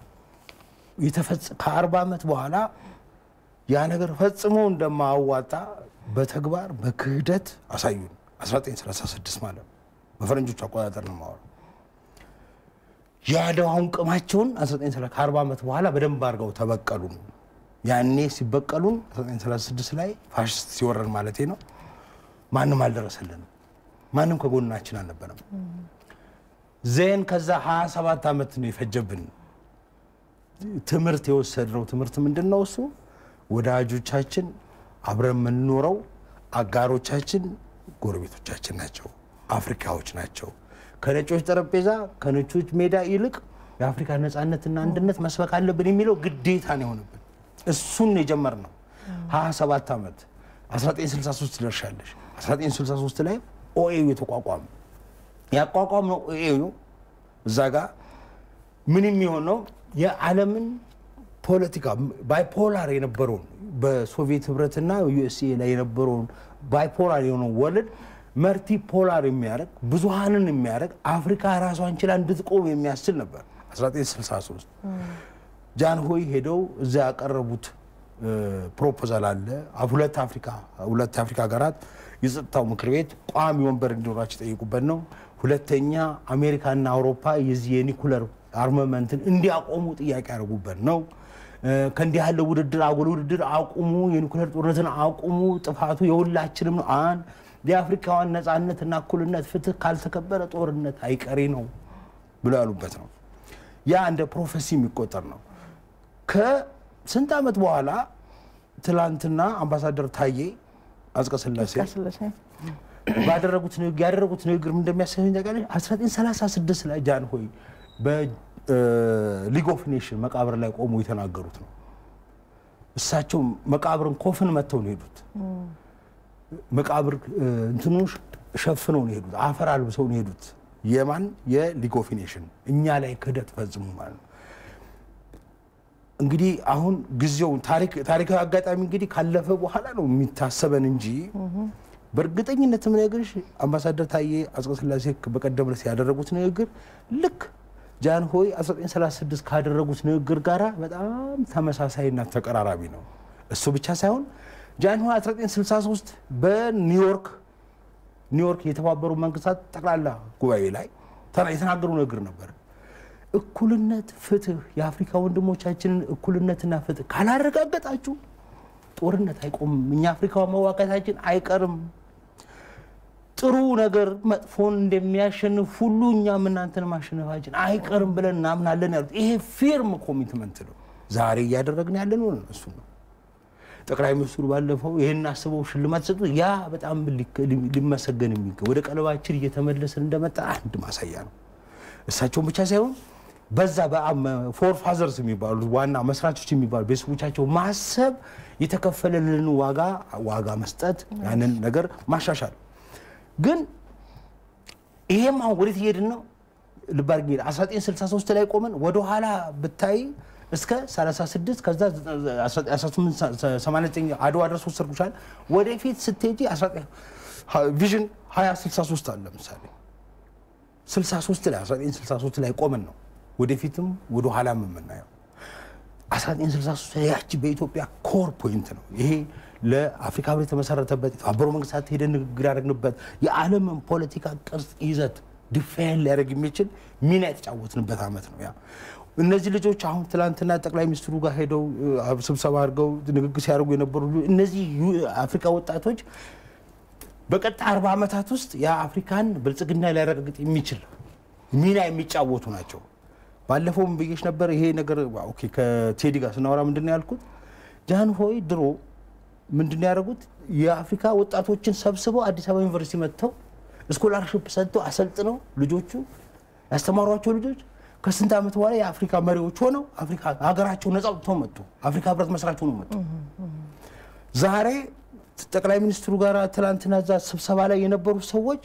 ከ40 ዓመት በኋላ ያ ነገር ፈጽሞ እንደማያዋጣ በተግባር በክህደት አሳዩን። 1936 ማለት በፈረንጆች አቆጣጠር ነው ማለት ያደዋውን ቅማቸውን 1930 ከ40 ዓመት በኋላ በደንብ አድርገው ተበቀሉን። ያኔ ሲበቀሉን 1936 ላይ ፋሽስት ሲወረን ማለት ነው ማንም አልደረሰልንም። ማንም ከጎናችን አልነበረም። ዜን ከዛ 27 ዓመት ነው የፈጀብን። ትምህርት የወሰድነው ትምህርት ምንድነው? እሱ ወዳጆቻችን አብረን የምንኖረው አጋሮቻችን ጎረቤቶቻችን ናቸው፣ አፍሪካዎች ናቸው። ከነጮች ጠረጴዛ ከነጮች ሜዳ ይልቅ የአፍሪካ ነጻነትና አንድነት መስበክ አለብን የሚለው ግዴታ ነው የሆነብን። እሱን የጀመርነው 27 ዓመት 1963 ደርሻለሽ። 1963 ላይ ኦኤዩ የተቋቋመ ያቋቋም ነው እዩ እዛ ጋር ምንም ይሆነው የዓለምን ፖለቲካ ባይፖላር የነበረውን በሶቪየት ህብረትና ዩኤስኤ ላይ የነበረውን ባይፖላር የሆነው ወለድ መልቲ ፖላር የሚያደርግ ብዙሃንን የሚያደርግ አፍሪካ ራሷን ችላ እንድትቆም የሚያስችል ነበር 1963 ጃንሆይ ሄደው እዛ ያቀረቡት ፕሮፖዛል አለ ሁለት አፍሪካ ሀገራት የጸጥታው ምክር ቤት ቋሚ ወንበር እንዲኖራቸው ጠይቁበት ነው ሁለተኛ አሜሪካና አውሮፓ የዚህ የኒኩለር አርማመንትን እንዲያቆሙ ጥያቄ ያደርጉበት ነው ከእንዲህ ያለ ውድድር አጉል ውድድር አቁሙ የኒኩለር ጦርነትን አቁሙ ጥፋቱ የሁላችንም ነው አን የአፍሪካዋን ነፃነትና እኩልነት ፍትህ ካልተከበረ ጦርነት አይቀሬ ነው ብሎ ያሉበት ነው ያ እንደ ፕሮፌሲ የሚቆጠር ነው ከስንት ዓመት በኋላ ትላንትና አምባሳደር ታዬ አጽቀሥላሴ ያደረጉት ንግግር እንደሚያሳየኝ ታውቃለህ 1936 ላይ ጃንሆይ በሊግ ኦፍ ኔሽን መቃብር ላይ ቆሞ የተናገሩት ነው እሳቸው መቃብርን ኮፍን መተው ነው ሄዱት መቃብር እንትኑ ሸፍነው ነው ሄዱት አፈር አልብሰው ነው ሄዱት የማን የሊግ ኦፍ ኔሽን እኛ ላይ ክህደት ፈጽሙ ማለት ነው እንግዲህ አሁን ጊዜው ታሪካዊ አጋጣሚ እንግዲህ ካለፈ በኋላ ነው የሚታሰበን እንጂ በእርግጠኝነት ምንነግርሽ አምባሳደር ታዬ አጽቀሥላሴ በቀደም ዕለት ያደረጉት ንግግር ልክ ጃንሆይ 1936 ካደረጉት ንግግር ጋራ በጣም ተመሳሳይና ተቀራራቢ ነው እሱ ብቻ ሳይሆን ጃንሆይ 1963 በኒውዮርክ የተባበሩ መንግስታት ጠቅላላ ጉባኤ ላይ የተናገሩ ንግግር ነበር እኩልነት ፍትህ የአፍሪካ ወንድሞቻችንን እኩልነትና ፍትህ ካላረጋገጣችሁ ጦርነት አይቆምም እኛ አፍሪካው መዋቀታችን አይቀርም ጥሩ ነገር መጥፎን እንደሚያሸንፍ ሁሉ እኛም እናንተን ማሸነፋችን አይቀርም ብለን እናምናለን ያሉት ይሄ ፊርም ኮሚትመንት ነው ዛሬ ያደረግን ያለነው እሱ ነው ጠቅላይ ሚኒስትሩ ባለፈው ይሄን አስበው ሽልማት ሰጡ ያ በጣም ሊመሰገን የሚገባ ወደ ቀለባችን እየተመለሰን እንደመጣ አንድ ማሳያ ነው እሳቸው ብቻ ሳይሆን በዛ በፎር ፋዘርስ የሚባሉ ዋና መስራቾች የሚባሉ ቤተሰቦቻቸው ማሰብ የተከፈለልን ዋጋ መስጠት ያንን ነገር ማሻሻል ግን ይሄም አሁን ወዴት እየሄድን ነው ልባርጊ 1963 ላይ ቆመን ወደ ኋላ ብታይ እስከ 36 ከዛ 1889 አድዋ ድረስ ወሰድኩሻል ወደፊት ስትሄጂ ቪዥን 2063 አለ ለምሳሌ 63 ላይ 1963 ላይ ቆመን ነው ወደፊትም ወደ ኋላም የምናየው 1963 ያቺ በኢትዮጵያ ኮር ፖይንት ነው ይሄ ለአፍሪካ ህብረት የተመሰረተበት የተባበሩት መንግስታት ሄደን ንግግር ያደረግንበት የዓለምን ፖለቲካ ቅርጽ ይዘት ዲፋይን ሊያደርግ የሚችል ሚና የተጫወትንበት ዓመት ነው ያ እነዚህ ልጆች አሁን ትላንትና ጠቅላይ ሚኒስትሩ ጋር ሄደው ስብሰባ አድርገው ንግግር ሲያደርጉ የነበሩ እነዚህ አፍሪካ ወጣቶች በቀጣይ 40 ዓመታት ውስጥ የአፍሪካን ብልጽግና ሊያረጋግጥ የሚችል ሚና የሚጫወቱ ናቸው ባለፈውም ብዬሽ ነበር ይሄ ነገር ኦኬ ከቴዲ ጋር ስናወራ ምንድነው ያልኩት ጃንሆይ ድሮ ምንድነው ያደረጉት የአፍሪካ ወጣቶችን ሰብስበው አዲስ አበባ ዩኒቨርሲቲ መጥተው ስኮላርሺፕ ሰጥተው አሰልጥነው ልጆቹ ያስተማሯቸው ልጆች ከስንት ዓመት በኋላ የአፍሪካ መሪዎች ሆነው አፍሪካ ሀገራቸው ነፃ ወጥተው መጡ አፍሪካ ህብረት መስራች ሆነው መጡ ዛሬ ጠቅላይ ሚኒስትሩ ጋር ትላንትና እዛ ስብሰባ ላይ የነበሩ ሰዎች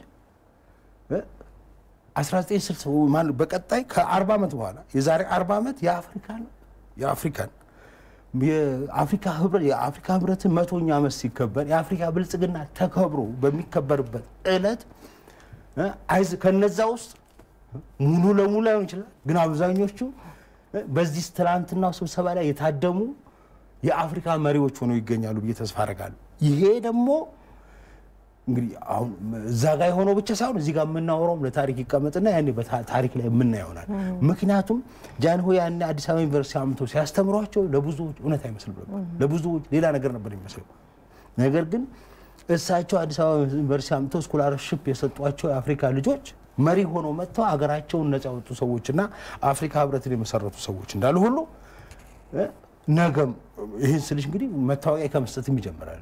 1960 ማን በቀጣይ ከ40 ዓመት በኋላ የዛሬ 40 ዓመት የአፍሪካ ህብረትን 100ኛ ዓመት ሲከበር የአፍሪካ ብልጽግና ተከብሮ በሚከበርበት ዕለት ከነዛ ውስጥ ሙሉ ለሙሉ አይሆን ይችላል ግን አብዛኞቹ በዚህ ትላንትናው ስብሰባ ላይ የታደሙ የአፍሪካ መሪዎች ሆነው ይገኛሉ ብዬ ተስፋ አደርጋለሁ ይሄ ደግሞ እንግዲህ አሁን እዛ ጋር የሆነው ብቻ ሳይሆን እዚህ ጋር የምናወራው ለታሪክ ይቀመጥና ያኔ በታሪክ ላይ የምናየው ይሆናል ምክንያቱም ጃንሆይ ያኔ አዲስ አበባ ዩኒቨርሲቲ አምጥተው ሲያስተምሯቸው ለብዙዎች እውነት አይመስልም ነበር ለብዙዎች ሌላ ነገር ነበር የሚመስለው ነገር ግን እሳቸው አዲስ አበባ ዩኒቨርሲቲ አምጥተው ስኮላርሺፕ የሰጧቸው የአፍሪካ ልጆች መሪ ሆነው መጥተው ሀገራቸውን ነፃ ያወጡ ሰዎችና አፍሪካ ህብረትን የመሰረቱ ሰዎች እንዳሉ ሁሉ ነገም ይሄን ስልሽ እንግዲህ መታወቂያ ከመስጠትም ይጀምራል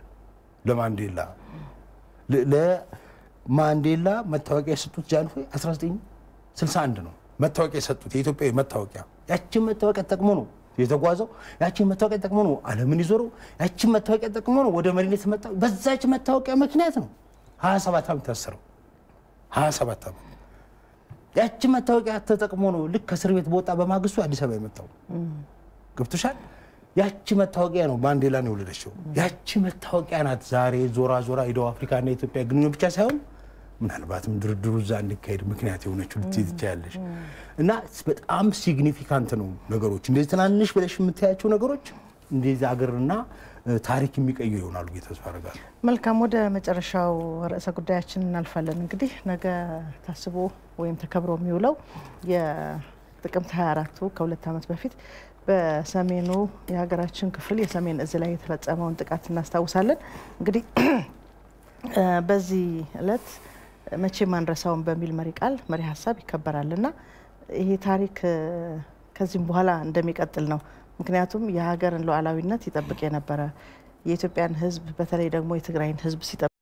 ለማንዴላ መታወቂያ የሰጡት ጃንሆይ 1961 ነው መታወቂያ የሰጡት የኢትዮጵያ መታወቂያ ያቺን መታወቂያ ተጠቅሞ ነው የተጓዘው ያቺን መታወቂያ ተጠቅሞ ነው ዓለምን ይዞረው ያቺን መታወቂያ ተጠቅሞ ነው ወደ መሪነት መጣው በዛች መታወቂያ ምክንያት ነው 27 ዓመት ታሰረው 27 ዓመት ያቺ መታወቂያ ተጠቅሞ ነው ልክ ከእስር ቤት በወጣ በማግስቱ አዲስ አበባ የመጣው። ገብቶሻል? ያቺ መታወቂያ ነው ማንዴላን የወለደችው። ያቺ መታወቂያ ናት ዛሬ ዞራ የደቡብ አፍሪካና የኢትዮጵያ ግንኙነት ብቻ ሳይሆን ምናልባትም ድርድሩ እዛ እንዲካሄድ ምክንያት የሆነችው ልትይ ትችያለሽ። እና በጣም ሲግኒፊካንት ነው ነገሮች። እንደዚህ ትናንሽ ብለሽ የምታያቸው ነገሮች እንደዚህ አገርና ታሪክ የሚቀይሩ ይሆናሉ ብዬ ተስፋ አደርጋለሁ። መልካም፣ ወደ መጨረሻው ርዕሰ ጉዳያችን እናልፋለን። እንግዲህ ነገ ታስቦ ወይም ተከብሮ የሚውለው የጥቅምት 24ቱ ከ2 ዓመት በፊት በሰሜኑ የሀገራችን ክፍል የሰሜን እዝ ላይ የተፈጸመውን ጥቃት እናስታውሳለን። እንግዲህ በዚህ ዕለት መቼም አንረሳውም በሚል መሪ ቃል መሪ ሀሳብ ይከበራልና ይሄ ታሪክ ከዚህም በኋላ እንደሚቀጥል ነው። ምክንያቱም የሀገርን ሉዓላዊነት ይጠብቅ የነበረ የኢትዮጵያን ሕዝብ በተለይ ደግሞ የትግራይን ሕዝብ ሲጠብቅ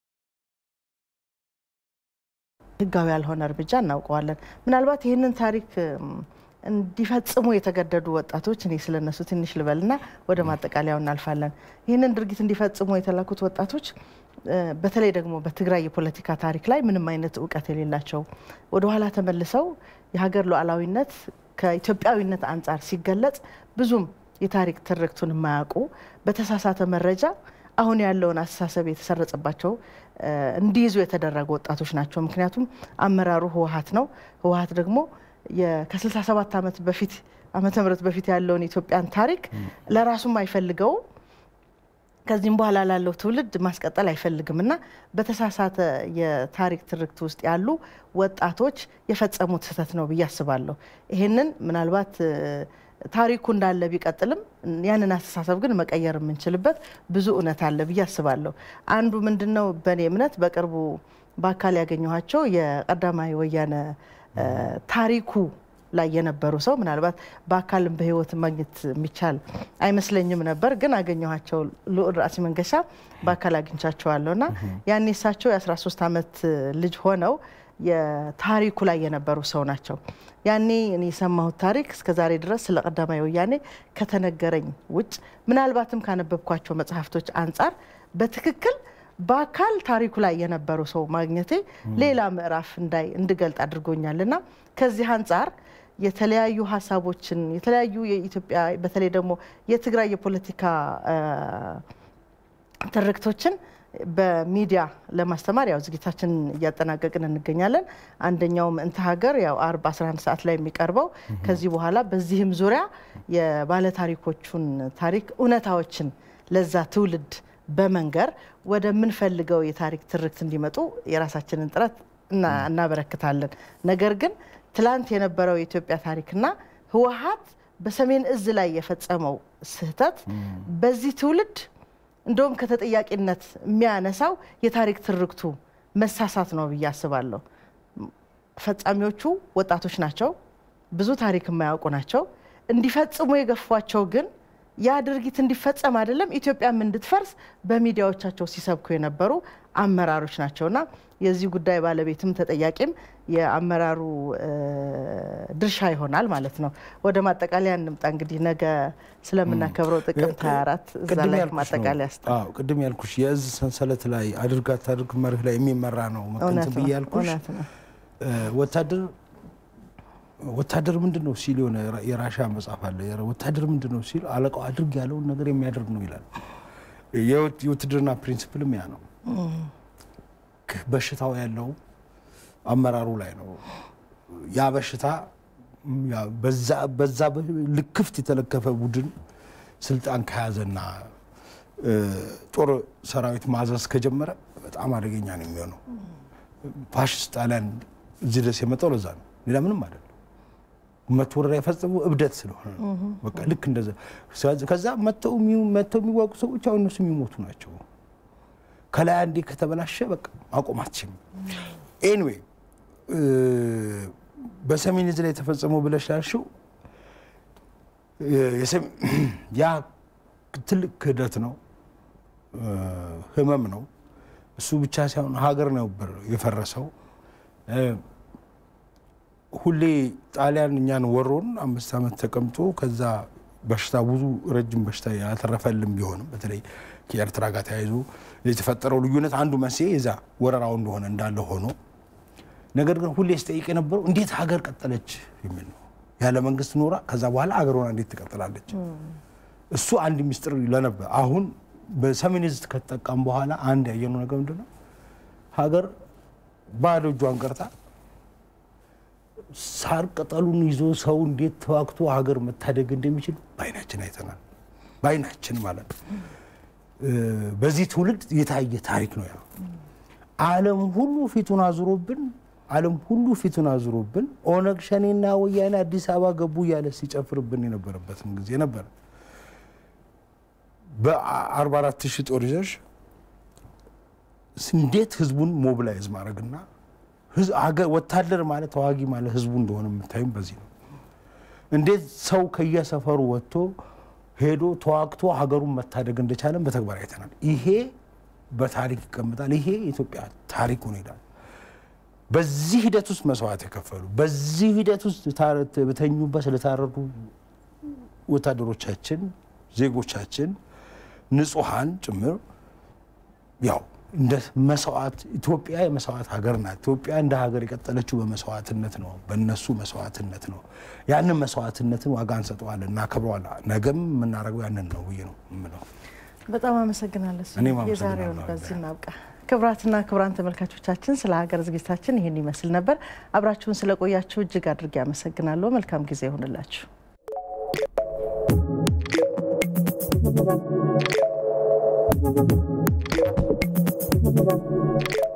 ህጋዊ ያልሆነ እርምጃ እናውቀዋለን። ምናልባት ይህንን ታሪክ እንዲፈጽሙ የተገደዱ ወጣቶች እኔ ስለነሱ ትንሽ ልበልና ወደ ማጠቃለያው እናልፋለን። ይህንን ድርጊት እንዲፈጽሙ የተላኩት ወጣቶች በተለይ ደግሞ በትግራይ የፖለቲካ ታሪክ ላይ ምንም አይነት እውቀት የሌላቸው ወደ ኋላ ተመልሰው የሀገር ሉዓላዊነት ከኢትዮጵያዊነት አንጻር ሲገለጽ ብዙም የታሪክ ትርክቱን የማያውቁ በተሳሳተ መረጃ አሁን ያለውን አስተሳሰብ የተሰረጸባቸው እንዲይዙ የተደረጉ ወጣቶች ናቸው። ምክንያቱም አመራሩ ህወሓት ነው። ህወሓት ደግሞ ከ67 ዓመት በፊት ዓመተ ምህረት በፊት ያለውን ኢትዮጵያን ታሪክ ለራሱም አይፈልገው ከዚህም በኋላ ላለው ትውልድ ማስቀጠል አይፈልግምና በተሳሳተ የታሪክ ትርክት ውስጥ ያሉ ወጣቶች የፈጸሙት ስህተት ነው ብዬ አስባለሁ። ይሄንን ምናልባት ታሪኩ እንዳለ ቢቀጥልም ያንን አስተሳሰብ ግን መቀየር የምንችልበት ብዙ እውነት አለ ብዬ አስባለሁ። አንዱ ምንድነው በእኔ እምነት በቅርቡ በአካል ያገኘኋቸው የቀዳማዊ ወያነ ታሪኩ ላይ የነበሩ ሰው ምናልባት በአካልም በህይወት ማግኘት የሚቻል አይመስለኝም ነበር፣ ግን አገኘኋቸው። ልዑል ራሲ መንገሻ በአካል አግኝቻቸዋለሁና ያኔ እሳቸው የ13 ዓመት ልጅ ሆነው የታሪኩ ላይ የነበሩ ሰው ናቸው። ያኔ እኔ የሰማሁት ታሪክ እስከዛሬ ድረስ ስለ ቀዳማዊ ወያኔ ከተነገረኝ ውጭ ምናልባትም ካነበብኳቸው መጽሐፍቶች አንጻር በትክክል በአካል ታሪኩ ላይ የነበሩ ሰው ማግኘቴ ሌላ ምዕራፍ እንድገልጥ አድርጎኛልና ከዚህ አንጻር የተለያዩ ሀሳቦችን የተለያዩ የኢትዮጵያ በተለይ ደግሞ የትግራይ የፖለቲካ ትርክቶችን በሚዲያ ለማስተማር ያው ዝግጅታችን እያጠናቀቅን እንገኛለን። አንደኛው እንተ ሀገር ያው 11 ሰዓት ላይ የሚቀርበው ከዚህ በኋላ በዚህም ዙሪያ የባለ ታሪኮቹን ታሪክ እውነታዎችን ለዛ ትውልድ በመንገር ወደ ምን ፈልገው የታሪክ ትርክት እንዲመጡ የራሳችንን ጥረት እናበረክታለን። ነገር ግን ትላንት የነበረው የኢትዮጵያ ታሪክና ህወሓት በሰሜን እዝ ላይ የፈጸመው ስህተት በዚህ ትውልድ እንደውም ከተጠያቂነት የሚያነሳው የታሪክ ትርክቱ መሳሳት ነው ብዬ አስባለሁ። ፈጻሚዎቹ ወጣቶች ናቸው፣ ብዙ ታሪክ የማያውቁ ናቸው። እንዲፈጽሙ የገፏቸው ግን ያ ድርጊት እንዲፈጸም አይደለም ኢትዮጵያም እንድትፈርስ በሚዲያዎቻቸው ሲሰብኩ የነበሩ አመራሮች ናቸውና የዚህ ጉዳይ ባለቤትም ተጠያቂም የአመራሩ ድርሻ ይሆናል ማለት ነው። ወደ ማጠቃለያ እንምጣ። እንግዲህ ነገ ስለምናከብረው ጥቅምት 24 እዛ ላይ ማጠቃለያ ያስጣ ቅድም ያልኩሽ የእዝ ሰንሰለት ላይ አድርግ መርህ ላይ የሚመራ ነው መከንተብ ያልኩሽ ወታደር ምንድነው ሲል የሆነ የራሻ መጽሐፍ አለ። ወታደር ምንድነው ሲል አለቃው አድርግ ያለውን ነገር የሚያደርግ ነው ይላል። የውትድርና ፕሪንሲፕልም ያ ነው። በሽታው ያለው አመራሩ ላይ ነው። ያ በሽታ በዛ ልክፍት የተለከፈ ቡድን ስልጣን ከያዘና ጦር ሰራዊት ማዘዝ ከጀመረ በጣም አደገኛ ነው የሚሆነው። ፋሽስት ጣሊያን እዚህ ድረስ የመጣው ለዛ ነው፣ ሌላ ምንም አይደለም። መተወረራ የፈጸሙ እብደት ስለሆነ በቃ ልክ እንደዛ። ከዛ መተው የሚዋጉ ሰዎች አሁን እነሱ የሚሞቱ ናቸው። ከላይ አንዴ ከተበላሸ በቃ ማቆማችን ኤኒዌይ በሰሜን እዝ ላይ የተፈጸመው ብለሽ ያልሽው ያ ትልቅ ክህደት ነው፣ ህመም ነው። እሱ ብቻ ሳይሆን ሀገር ነው የፈረሰው። ሁሌ ጣሊያን እኛን ወሮን 5 ዓመት ተቀምጦ ከዛ በሽታ ብዙ ረጅም በሽታ ያተረፈልም ቢሆንም በተለይ ከኤርትራ ጋር ተያይዞ የተፈጠረው ልዩነት አንዱ መንስኤ እዛ ወረራው እንደሆነ እንዳለ ሆኖ ነገር ግን ሁሌ ስጠይቅ የነበረው እንዴት ሀገር ቀጠለች የሚል ነው። ያለ መንግስት ኖራ ከዛ በኋላ ሀገሯን እንዴት ትቀጥላለች? እሱ አንድ ሚስጥር ለነበር። አሁን በሰሜን ዕዝ ከተጠቀም በኋላ አንድ ያየነው ነገር ምንድነው? ሀገር ባዶ እጇን ቀርታ ሳር ቅጠሉን ይዞ ሰው እንዴት ተዋክቶ ሀገር መታደግ እንደሚችል ባይናችን አይተናል። ባይናችን ማለት ነው። በዚህ ትውልድ የታየ ታሪክ ነው። ዓለም ሁሉ ፊቱን አዙሮብን ኦነግ ሸኔና ወያኔ አዲስ አበባ ገቡ ያለ ሲጨፍርብን የነበረበት ጊዜ ነበር። በ44000 ጦር ይዘሽ እንዴት ህዝቡን ሞቢላይዝ ማድረግና ወታደር ማለት ተዋጊ ማለት ህዝቡ እንደሆነ የምታዩም በዚህ ነው። እንዴት ሰው ከየሰፈሩ ወጥቶ ሄዶ ተዋግቶ ሀገሩን መታደግ እንደቻለን በተግባር አይተናል። ይሄ በታሪክ ይቀመጣል። ይሄ ኢትዮጵያ ታሪክ ሆኖ ይላል። በዚህ ሂደት ውስጥ መስዋዕት የከፈሉ በዚህ ሂደት ውስጥ በተኙበት ለታረዱ ወታደሮቻችን ዜጎቻችን ንጹሃን ጭምር ያው እንደ መስዋዕት ኢትዮጵያ የመስዋዕት ሀገር ናት። ኢትዮጵያ እንደ ሀገር የቀጠለችው በመስዋዕትነት ነው፣ በእነሱ መስዋዕትነት ነው። ያንን መስዋዕትነትን ዋጋ እንሰጠዋለን እና ከብረዋለን። ነገም የምናደርገው ያንን ነው ብዬ ነው የምለው። በጣም አመሰግናለሁ። የዛሬውን በዚህ እናብቃ። ክብራትና ክብራን ተመልካቾቻችን ስለ ሀገር ዝግጅታችን ይሄን ይመስል ነበር። አብራችሁን ስለቆያችሁ እጅግ አድርጌ አመሰግናለሁ። መልካም ጊዜ ይሁንላችሁ።